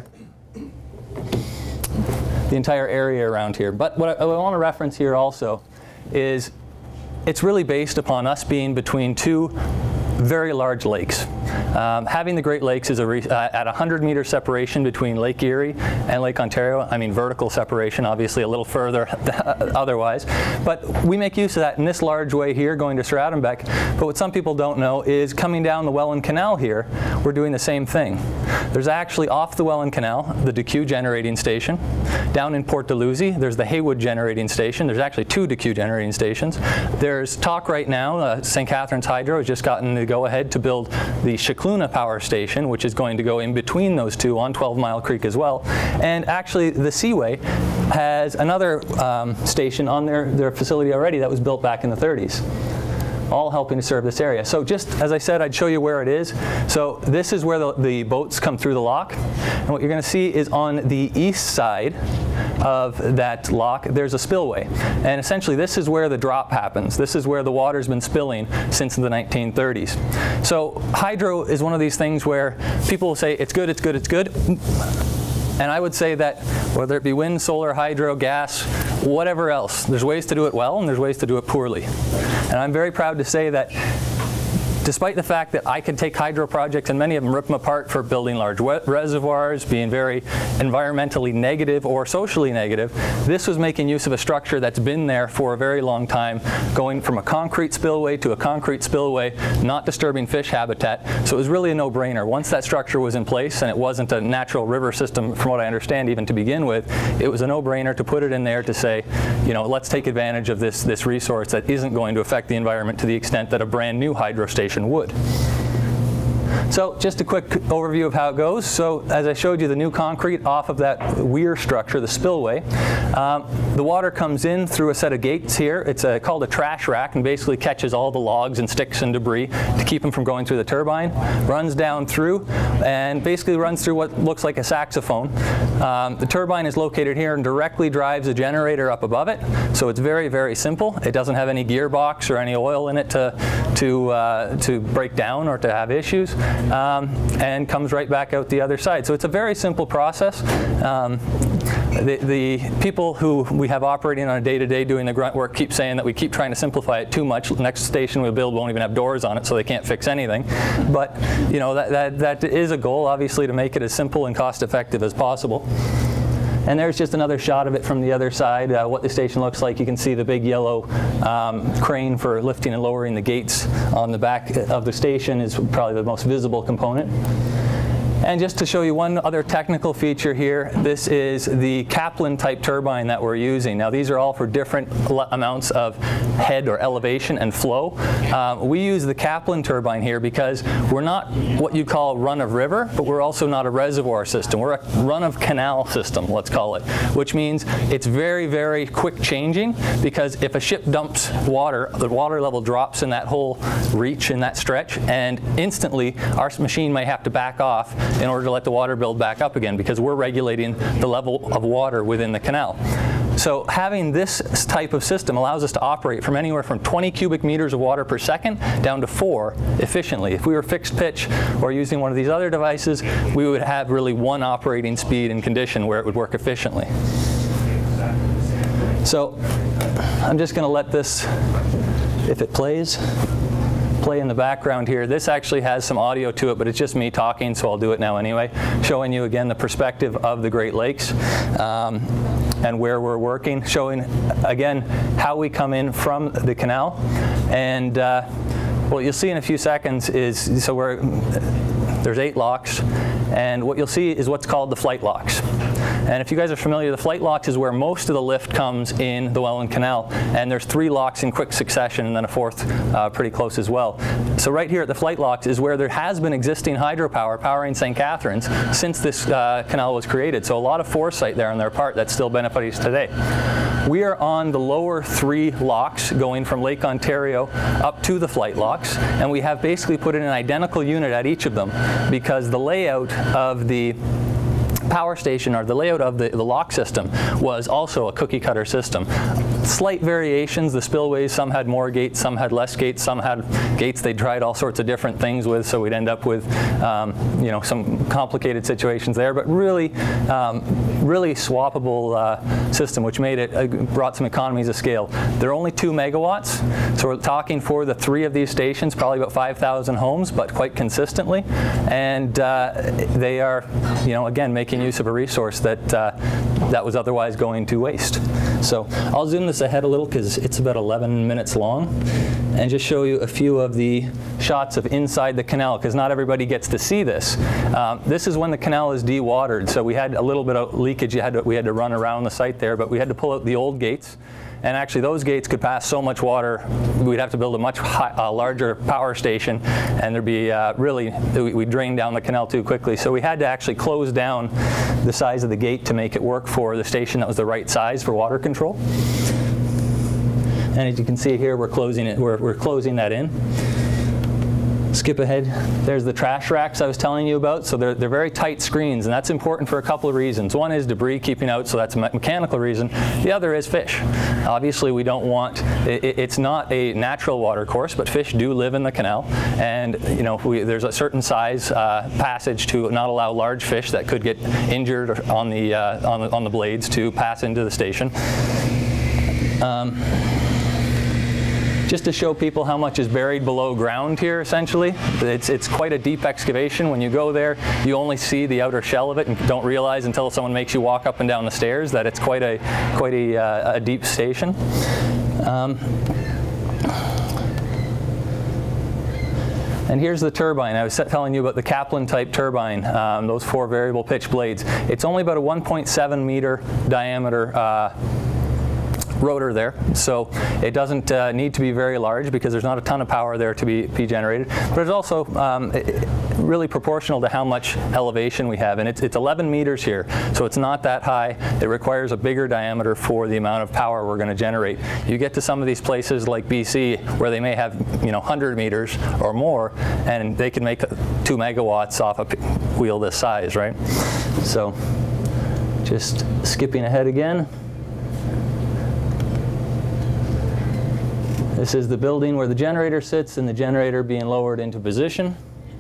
the entire area around here. But what I, what I want to reference here also is it's really based upon us being between two very large lakes. Um, having the Great Lakes is a re uh, at one hundred meter separation between Lake Erie and Lake Ontario. I mean vertical separation, obviously a little further otherwise. But we make use of that in this large way here going to Sir Adam Beck. But what some people don't know is coming down the Welland Canal here, we're doing the same thing. There's actually off the Welland Canal, the Deque generating station. Down in Port Dalhousie, there's the Haywood generating station. There's actually two Deque generating stations. There's talk right now, uh, Saint Catharines Hydro has just gotten the go-ahead to build the Chicluna Power Station, which is going to go in between those two on twelve mile Creek as well. And actually the Seaway has another um, station on their, their facility already that was built back in the thirties. All helping to serve this area. So just as I said, I'd show you where it is. So this is where the, the boats come through the lock. And what you're going to see is on the east side of that lock, there's a spillway. And essentially this is where the drop happens. This is where the water's been spilling since the nineteen thirties. So hydro is one of these things where people will say, it's good, it's good, it's good. And I would say that whether it be wind, solar, hydro, gas, whatever else, there's ways to do it well and there's ways to do it poorly. And I'm very proud to say that despite the fact that I could take hydro projects and many of them rip them apart for building large reservoirs, being very environmentally negative or socially negative, this was making use of a structure that's been there for a very long time, going from a concrete spillway to a concrete spillway, not disturbing fish habitat. So it was really a no-brainer. Once that structure was in place and it wasn't a natural river system, from what I understand, even to begin with, it was a no-brainer to put it in there to say, you know, let's take advantage of this, this resource that isn't going to affect the environment to the extent that a brand new hydro station would. So just a quick overview of how it goes. So as I showed you, the new concrete off of that weir structure, the spillway, um, the water comes in through a set of gates here. It's a, called a trash rack, and basically catches all the logs and sticks and debris to keep them from going through the turbine. Runs down through and basically runs through what looks like a saxophone. Um, the turbine is located here and directly drives a generator up above it. So it's very, very simple. It doesn't have any gearbox or any oil in it to, to, uh, to break down or to have issues, um, and comes right back out the other side. So it's a very simple process. Um, the, the people who we have operating on a day-to-day doing the grunt work keep saying that we keep trying to simplify it too much. The next station we build won't even have doors on it, so they can't fix anything. But you know, that, that, that is a goal, obviously, to make it as simple and cost-effective as possible. And there's just another shot of it from the other side, uh, what the station looks like. You can see the big yellow um, crane for lifting and lowering the gates on the back of the station is probably the most visible component. And just to show you one other technical feature here, this is the Kaplan type turbine that we're using. Now these are all for different amounts of head or elevation and flow. Uh, we use the Kaplan turbine here because we're not what you call run of river, but we're also not a reservoir system. We're a run of canal system, let's call it, which means it's very, very quick changing, because if a ship dumps water, the water level drops in that whole reach, in that stretch, and instantly our machine may have to back off in order to let the water build back up again, because we're regulating the level of water within the canal. So having this type of system allows us to operate from anywhere from twenty cubic meters of water per second down to four efficiently. If we were fixed pitch or using one of these other devices, we would have really one operating speed and condition where it would work efficiently. So I'm just going to let this, if it plays, play in the background here. This actually has some audio to it, but it's just me talking, so I'll do it now anyway, showing you again the perspective of the Great Lakes um, and where we're working, showing again how we come in from the canal. And uh, what you'll see in a few seconds is, so we're, there's eight locks, and what you'll see is what's called the flight locks. And if you guys are familiar, the flight locks is where most of the lift comes in the Welland Canal, and there's three locks in quick succession and then a fourth uh, pretty close as well. So right here at the flight locks is where there has been existing hydropower powering Saint Catharines since this uh, canal was created. So a lot of foresight there on their part that still benefits today. We are on the lower three locks going from Lake Ontario up to the flight locks, and we have basically put in an identical unit at each of them, because the layout of the power station, or the layout of the, the lock system, was also a cookie cutter system. Slight variations, the spillways, some had more gates, some had less gates, some had gates they tried all sorts of different things with, so we'd end up with um, you know, some complicated situations there, but really um, really swappable uh, system, which made it, uh, brought some economies of scale. They're only two megawatts, so we're talking for the three of these stations, probably about five thousand homes, but quite consistently, and uh, they are, you know, again, making use of a resource that uh, that was otherwise going to waste. So I'll zoom this ahead a little because it's about eleven minutes long, and just show you a few of the shots of inside the canal, because not everybody gets to see this. Um, this is when the canal is dewatered, so we had a little bit of leakage. You had to, we had to run around the site there, but we had to pull out the old gates. And actually those gates could pass so much water, we'd have to build a much high, uh, larger power station, and there'd be uh, really, we'd drain down the canal too quickly. So we had to actually close down the size of the gate to make it work for the station that was the right size for water control. And as you can see here, we're closing it, we're, we're closing that in. Skip ahead. There's the trash racks I was telling you about. So they're, they're very tight screens, and that's important for a couple of reasons. One is debris keeping out, so that's a me mechanical reason. The other is fish. Obviously, we don't want, it, it's not a natural water course, but fish do live in the canal. And you know, we, there's a certain size uh, passage to not allow large fish that could get injured on the, uh, on the, on the blades to pass into the station. Um, Just to show people how much is buried below ground here, essentially. It's, it's quite a deep excavation. When you go there, you only see the outer shell of it and don't realize until someone makes you walk up and down the stairs that it's quite a, quite a, uh, a deep station. Um, And here's the turbine. I was telling you about the Kaplan type turbine, um, those four variable pitch blades. It's only about a one point seven meter diameter uh, rotor there, so it doesn't uh, need to be very large because there's not a ton of power there to be, be generated. But it's also um, it, really proportional to how much elevation we have, and it's, it's eleven meters here, so it's not that high. It requires a bigger diameter for the amount of power we're going to generate. You get to some of these places like B C where they may have, you know, one hundred meters or more, and they can make two megawatts off a wheel this size, right? So just skipping ahead again. This is the building where the generator sits, and the generator being lowered into position.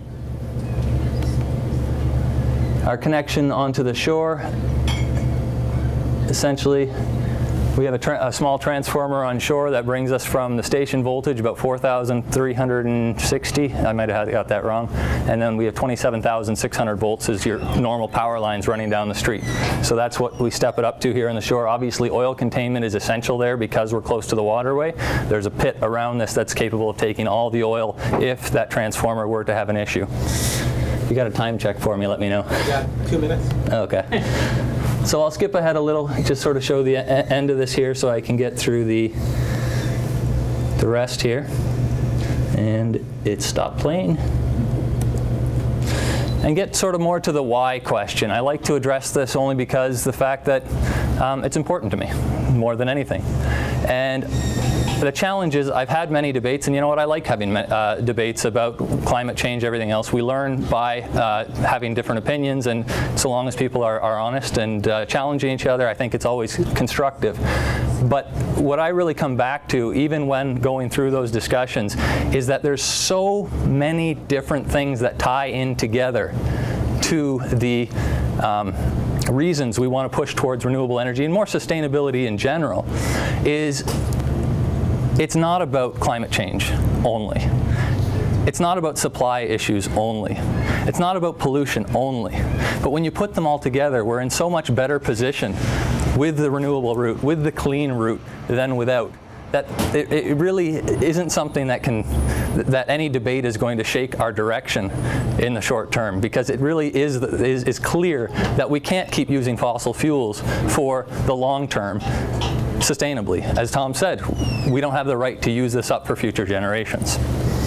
Our connection onto the shore, essentially, we have a, tra a small transformer on shore that brings us from the station voltage, about four thousand three hundred sixty, I might have got that wrong, and then we have twenty-seven thousand six hundred volts as your normal power lines running down the street. So that's what we step it up to here on the shore. Obviously, oil containment is essential there because we're close to the waterway. There's a pit around this that's capable of taking all the oil if that transformer were to have an issue. If you got a time check for me, let me know. I got two minutes. Okay. So I'll skip ahead a little, just sort of show the end of this here so I can get through the, the rest here. And it stopped playing. And get sort of more to the why question. I like to address this only because the fact that um, it's important to me more than anything. And the challenge is I've had many debates, and you know what, I like having uh, debates about climate change, everything else. We learn by uh, having different opinions, and so long as people are, are honest and uh, challenging each other, I think it's always constructive. But what I really come back to, even when going through those discussions, is that there's so many different things that tie in together to the um, reasons we want to push towards renewable energy and more sustainability in general. Is it's not about climate change only. It's not about supply issues only. It's not about pollution only. But when you put them all together, we're in so much better position with the renewable route, with the clean route, than without. That it, it really isn't something that can, that any debate is going to shake our direction in the short term, because it really is, is, is clear that we can't keep using fossil fuels for the long term sustainably. As Tom said, we don't have the right to use this up for future generations.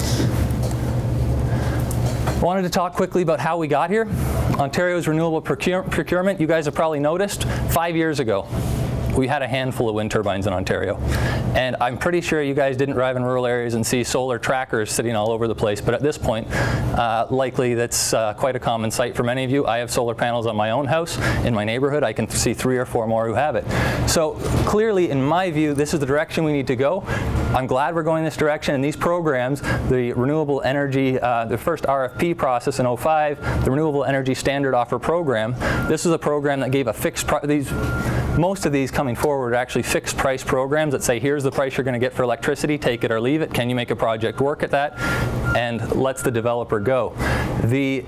I wanted to talk quickly about how we got here. Ontario's renewable procure procurement, you guys have probably noticed, five years ago, we had a handful of wind turbines in Ontario. And I'm pretty sure you guys didn't drive in rural areas and see solar trackers sitting all over the place, but at this point, uh, likely that's uh, quite a common sight for many of you. I have solar panels on my own house. In my neighborhood, I can see three or four more who have it. So clearly, in my view, this is the direction we need to go. I'm glad we're going this direction, and these programs, the renewable energy, uh, the first R F P process in oh five, the Renewable Energy Standard Offer Program, this is a program that gave a fixed price. These, most of these coming forward are actually fixed price programs that say, here's the price you're going to get for electricity, take it or leave it. Can you make a project work at that? And lets the developer go. The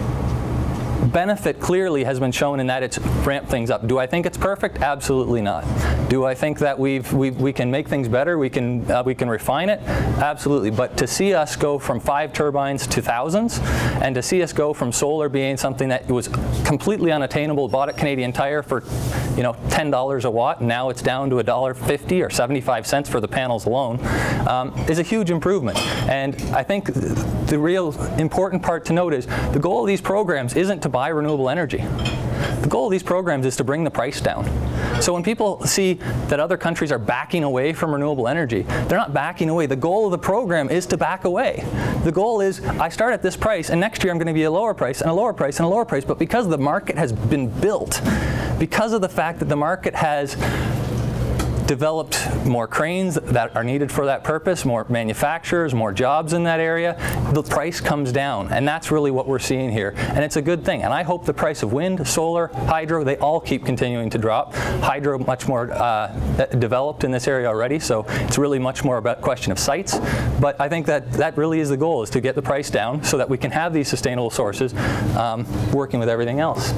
benefit clearly has been shown in that it's ramped things up. Do I think it's perfect? Absolutely not. Do I think that we've, we've we can make things better? We can uh, we can refine it? Absolutely. But to see us go from five turbines to thousands, and to see us go from solar being something that was completely unattainable, bought at Canadian Tire for, you know, ten dollars a watt, now it's down to a dollar fifty or seventy-five cents for the panels alone, um, is a huge improvement. And I think the real important part to note is the goal of these programs isn't to buy renewable energy. The goal of these programs is to bring the price down. So when people see that other countries are backing away from renewable energy, they're not backing away. The goal of the program is to back away. The goal is, I start at this price, and next year I'm going to be a lower price, and a lower price, and a lower price. But because the market has been built, because of the fact that the market has developed more cranes that are needed for that purpose, more manufacturers, more jobs in that area, the price comes down. And that's really what we're seeing here. And it's a good thing. And I hope the price of wind, solar, hydro, they all keep continuing to drop. Hydro much more uh, developed in this area already, so it's really much more about a question of sites. But I think that that really is the goal, is to get the price down so that we can have these sustainable sources um, working with everything else.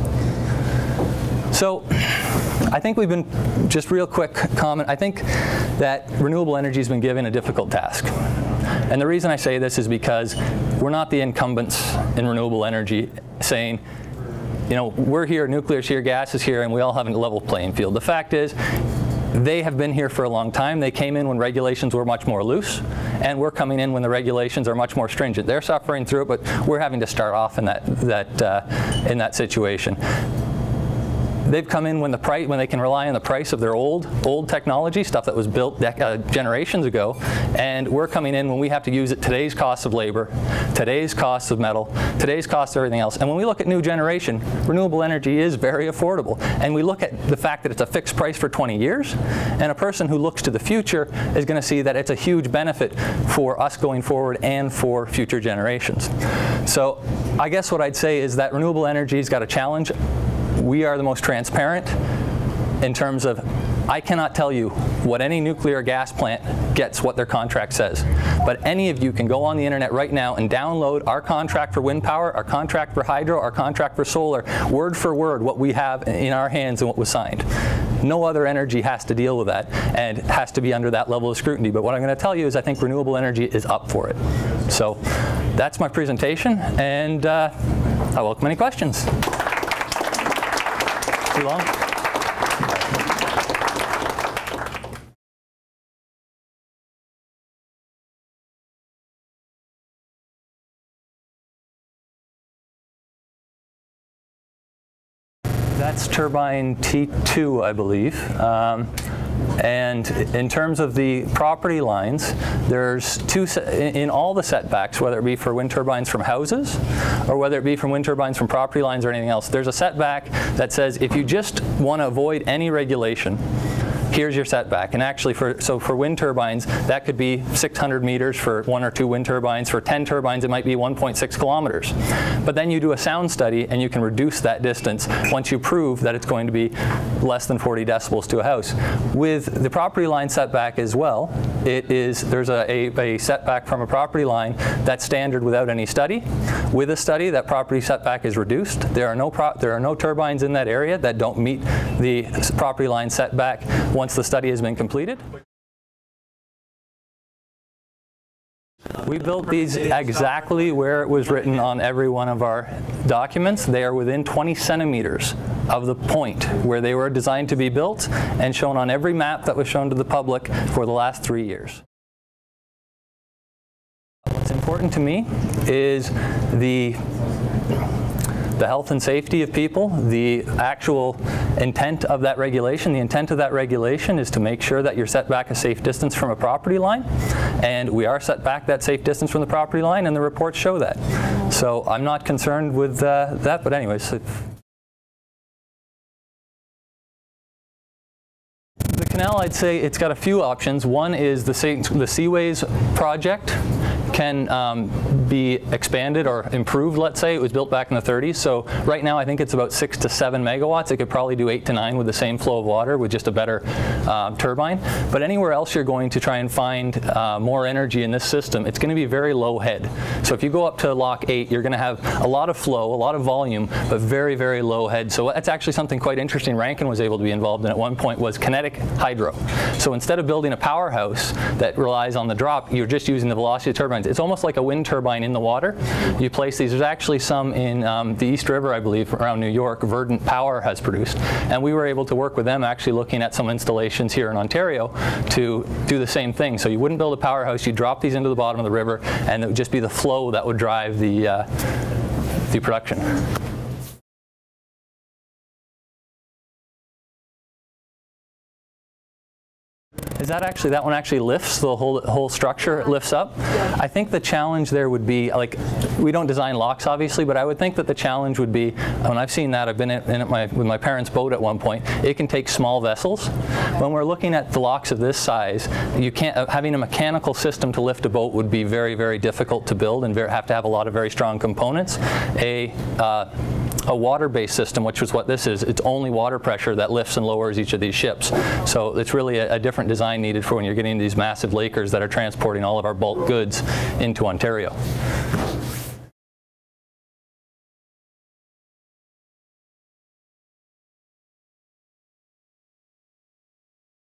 So I think we've been, just real quick comment, I think that renewable energy has been given a difficult task. And the reason I say this is because we're not the incumbents in renewable energy saying, you know, we're here, nuclear's here, gas is here, and we all have a level playing field. The fact is, they have been here for a long time. They came in when regulations were much more loose, and we're coming in when the regulations are much more stringent. They're suffering through it, but we're having to start off in that, that, uh, in that situation. They've come in when the price, when they can rely on the price of their old, old technology, stuff that was built uh, generations ago, and we're coming in when we have to use it today's cost of labor, today's cost of metal, today's cost of everything else. And when we look at new generation, renewable energy is very affordable. And we look at the fact that it's a fixed price for twenty years, and a person who looks to the future is going to see that it's a huge benefit for us going forward and for future generations. So I guess what I'd say is that renewable energy's got a challenge. We are the most transparent in terms of, I cannot tell you what any nuclear gas plant gets what their contract says. But any of you can go on the internet right now and download our contract for wind power, our contract for hydro, our contract for solar, word for word what we have in our hands and what was signed. No other energy has to deal with that and has to be under that level of scrutiny. But what I'm going to tell you is I think renewable energy is up for it. So that's my presentation, and uh, I welcome any questions. Too long? That's turbine T two, I believe. Um, And in terms of the property lines, there's two, in all the setbacks, whether it be for wind turbines from houses or whether it be from wind turbines from property lines or anything else, there's a setback that says if you just want to avoid any regulation, here's your setback. And actually, for so for wind turbines, that could be six hundred meters for one or two wind turbines. For ten turbines, it might be one point six kilometers. But then you do a sound study, and you can reduce that distance once you prove that it's going to be less than forty decibels to a house. With the property line setback as well, it is there's a, a, a setback from a property line that's standard without any study. With a study, that property setback is reduced. There are no pro there are no turbines in that area that don't meet the property line setback once the study has been completed. We built these exactly where it was written on every one of our documents. They are within twenty centimeters of the point where they were designed to be built and shown on every map that was shown to the public for the last three years. What's important to me is the the health and safety of people, the actual intent of that regulation. The intent of that regulation is to make sure that you're set back a safe distance from a property line, and we are set back that safe distance from the property line, and the reports show that. So I'm not concerned with uh, that, but anyways. If the canal, I'd say it's got a few options. One is the, the Seaways project can um, be expanded or improved, let's say. It was built back in the thirties, so right now I think it's about six to seven megawatts. It could probably do eight to nine with the same flow of water with just a better uh, turbine. But anywhere else you're going to try and find uh, more energy in this system, it's going to be very low head. So if you go up to lock eight, you're going to have a lot of flow, a lot of volume, but very, very low head. So that's actually something quite interesting Rankin was able to be involved in at one point, was kinetic hydro. So instead of building a powerhouse that relies on the drop, you're just using the velocity of turbines. It's almost like a wind turbine in the water. You place these. There's actually some in um, the East River, I believe, around New York, Verdant Power has produced. And we were able to work with them actually looking at some installations here in Ontario to do the same thing. So you wouldn't build a powerhouse, you drop these into the bottom of the river, and it would just be the flow that would drive the, uh, the production. Is that actually, that one actually lifts, the whole, whole structure, it lifts up? Yeah. I think the challenge there would be, like, we don't design locks obviously, but I would think that the challenge would be, when I've seen that, I've been in, in it my, with my parents' boat at one point, it can take small vessels. When we're looking at the locks of this size, you can't, uh, having a mechanical system to lift a boat would be very, very difficult to build and very, have to have a lot of very strong components. A, uh, a water-based system, which is what this is, it's only water pressure that lifts and lowers each of these ships. So it's really a, a different design needed for when you're getting these massive lakers that are transporting all of our bulk goods into Ontario.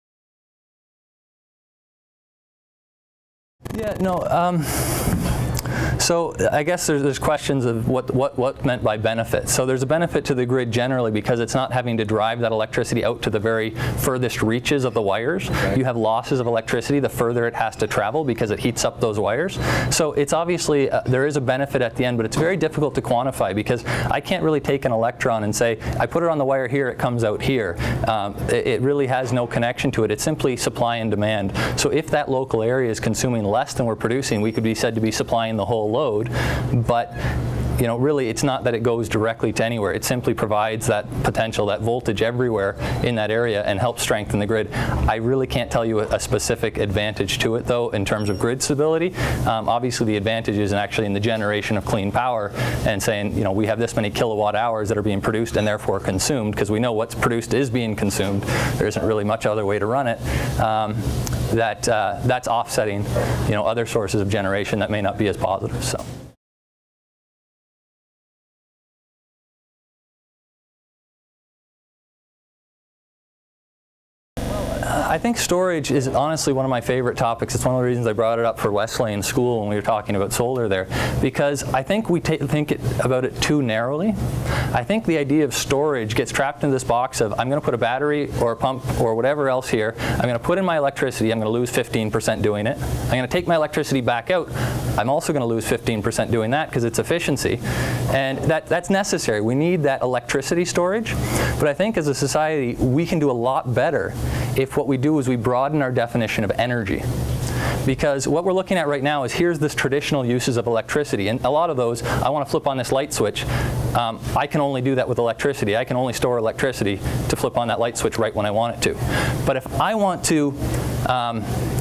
Yeah, no, um, So I guess there's, there's questions of what, what, what meant by benefit. So there's a benefit to the grid generally because it's not having to drive that electricity out to the very furthest reaches of the wires. Okay. You have losses of electricity the further it has to travel because it heats up those wires. So it's obviously, uh, there is a benefit at the end, but it's very difficult to quantify because I can't really take an electron and say, I put it on the wire here, it comes out here. Um, it, it really has no connection to it. It's simply supply and demand. So if that local area is consuming less than we're producing, we could be said to be supplying the whole load, but you know, really it's not that it goes directly to anywhere. It simply provides that potential, that voltage everywhere in that area and helps strengthen the grid. I really can't tell you a, a specific advantage to it though in terms of grid stability. Um, obviously the advantage is actually in the generation of clean power and saying, you know, we have this many kilowatt hours that are being produced and therefore consumed because we know what's produced is being consumed. There isn't really much other way to run it. Um, that uh, that's offsetting, you know, other sources of generation that may not be as positive. So. I think storage is honestly one of my favorite topics. It's one of the reasons I brought it up for Wesley in school when we were talking about solar there, because I think we think it, about it too narrowly. I think the idea of storage gets trapped in this box of I'm going to put a battery or a pump or whatever else here. I'm going to put in my electricity. I'm going to lose fifteen percent doing it. I'm going to take my electricity back out. I'm also going to lose fifteen percent doing that because it's efficiency. And that, that's necessary. We need that electricity storage. But I think as a society, we can do a lot better if what we do is we broaden our definition of energy. Because what we're looking at right now is here's this traditional uses of electricity, and a lot of those, I want to flip on this light switch. Um, I can only do that with electricity. I can only store electricity to flip on that light switch right when I want it to. But if I want to, um,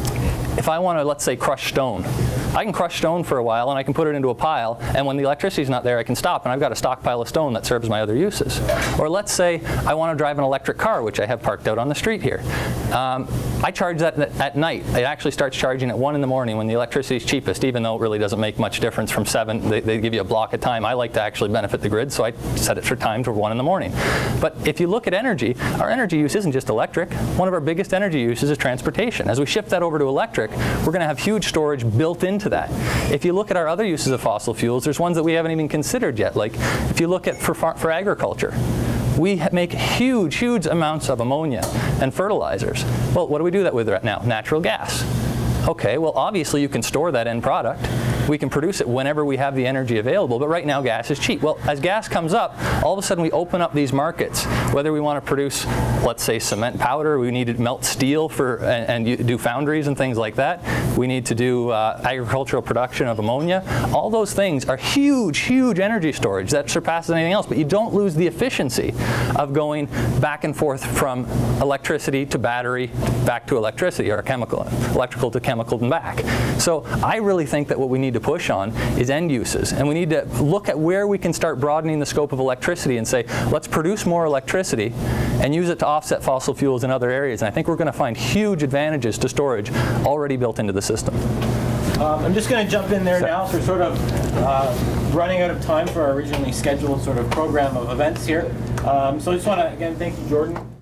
if I want to, let's say, crush stone, I can crush stone for a while and I can put it into a pile, and when the electricity is not there I can stop and I've got a stockpile of stone that serves my other uses. Or let's say I want to drive an electric car, which I have parked out on the street here. Um, I charge that at night. It actually starts charging at one in the morning when the electricity is cheapest, even though it really doesn't make much difference from seven. They, they give you a block of time. I like to actually benefit the grid, so I set it for time to one in the morning. But if you look at energy, our energy use isn't just electric. One of our biggest energy uses is transportation. As we shift that over to electric, we're going to have huge storage built into that. If you look at our other uses of fossil fuels, there's ones that we haven't even considered yet. Like if you look at for, for agriculture, we make huge, huge amounts of ammonia and fertilizers. Well, what do we do that with right now? Natural gas. Okay, well obviously you can store that end product. We can produce it whenever we have the energy available, but right now gas is cheap. Well, as gas comes up, all of a sudden we open up these markets. Whether we want to produce, let's say, cement powder, we need to melt steel for and, and do foundries and things like that. We need to do uh, agricultural production of ammonia. All those things are huge, huge energy storage that surpasses anything else, but you don't lose the efficiency of going back and forth from electricity to battery, back to electricity, or chemical, electrical to chemical and back. So I really think that what we need to push on is end uses, and we need to look at where we can start broadening the scope of electricity and say, let's produce more electricity and use it to offset fossil fuels in other areas. And I think we're going to find huge advantages to storage already built into the system. Um, I'm just going to jump in there now. So we're sort of uh, running out of time for our originally scheduled sort of program of events here. Um, so I just want to, again, thank you, Jordan.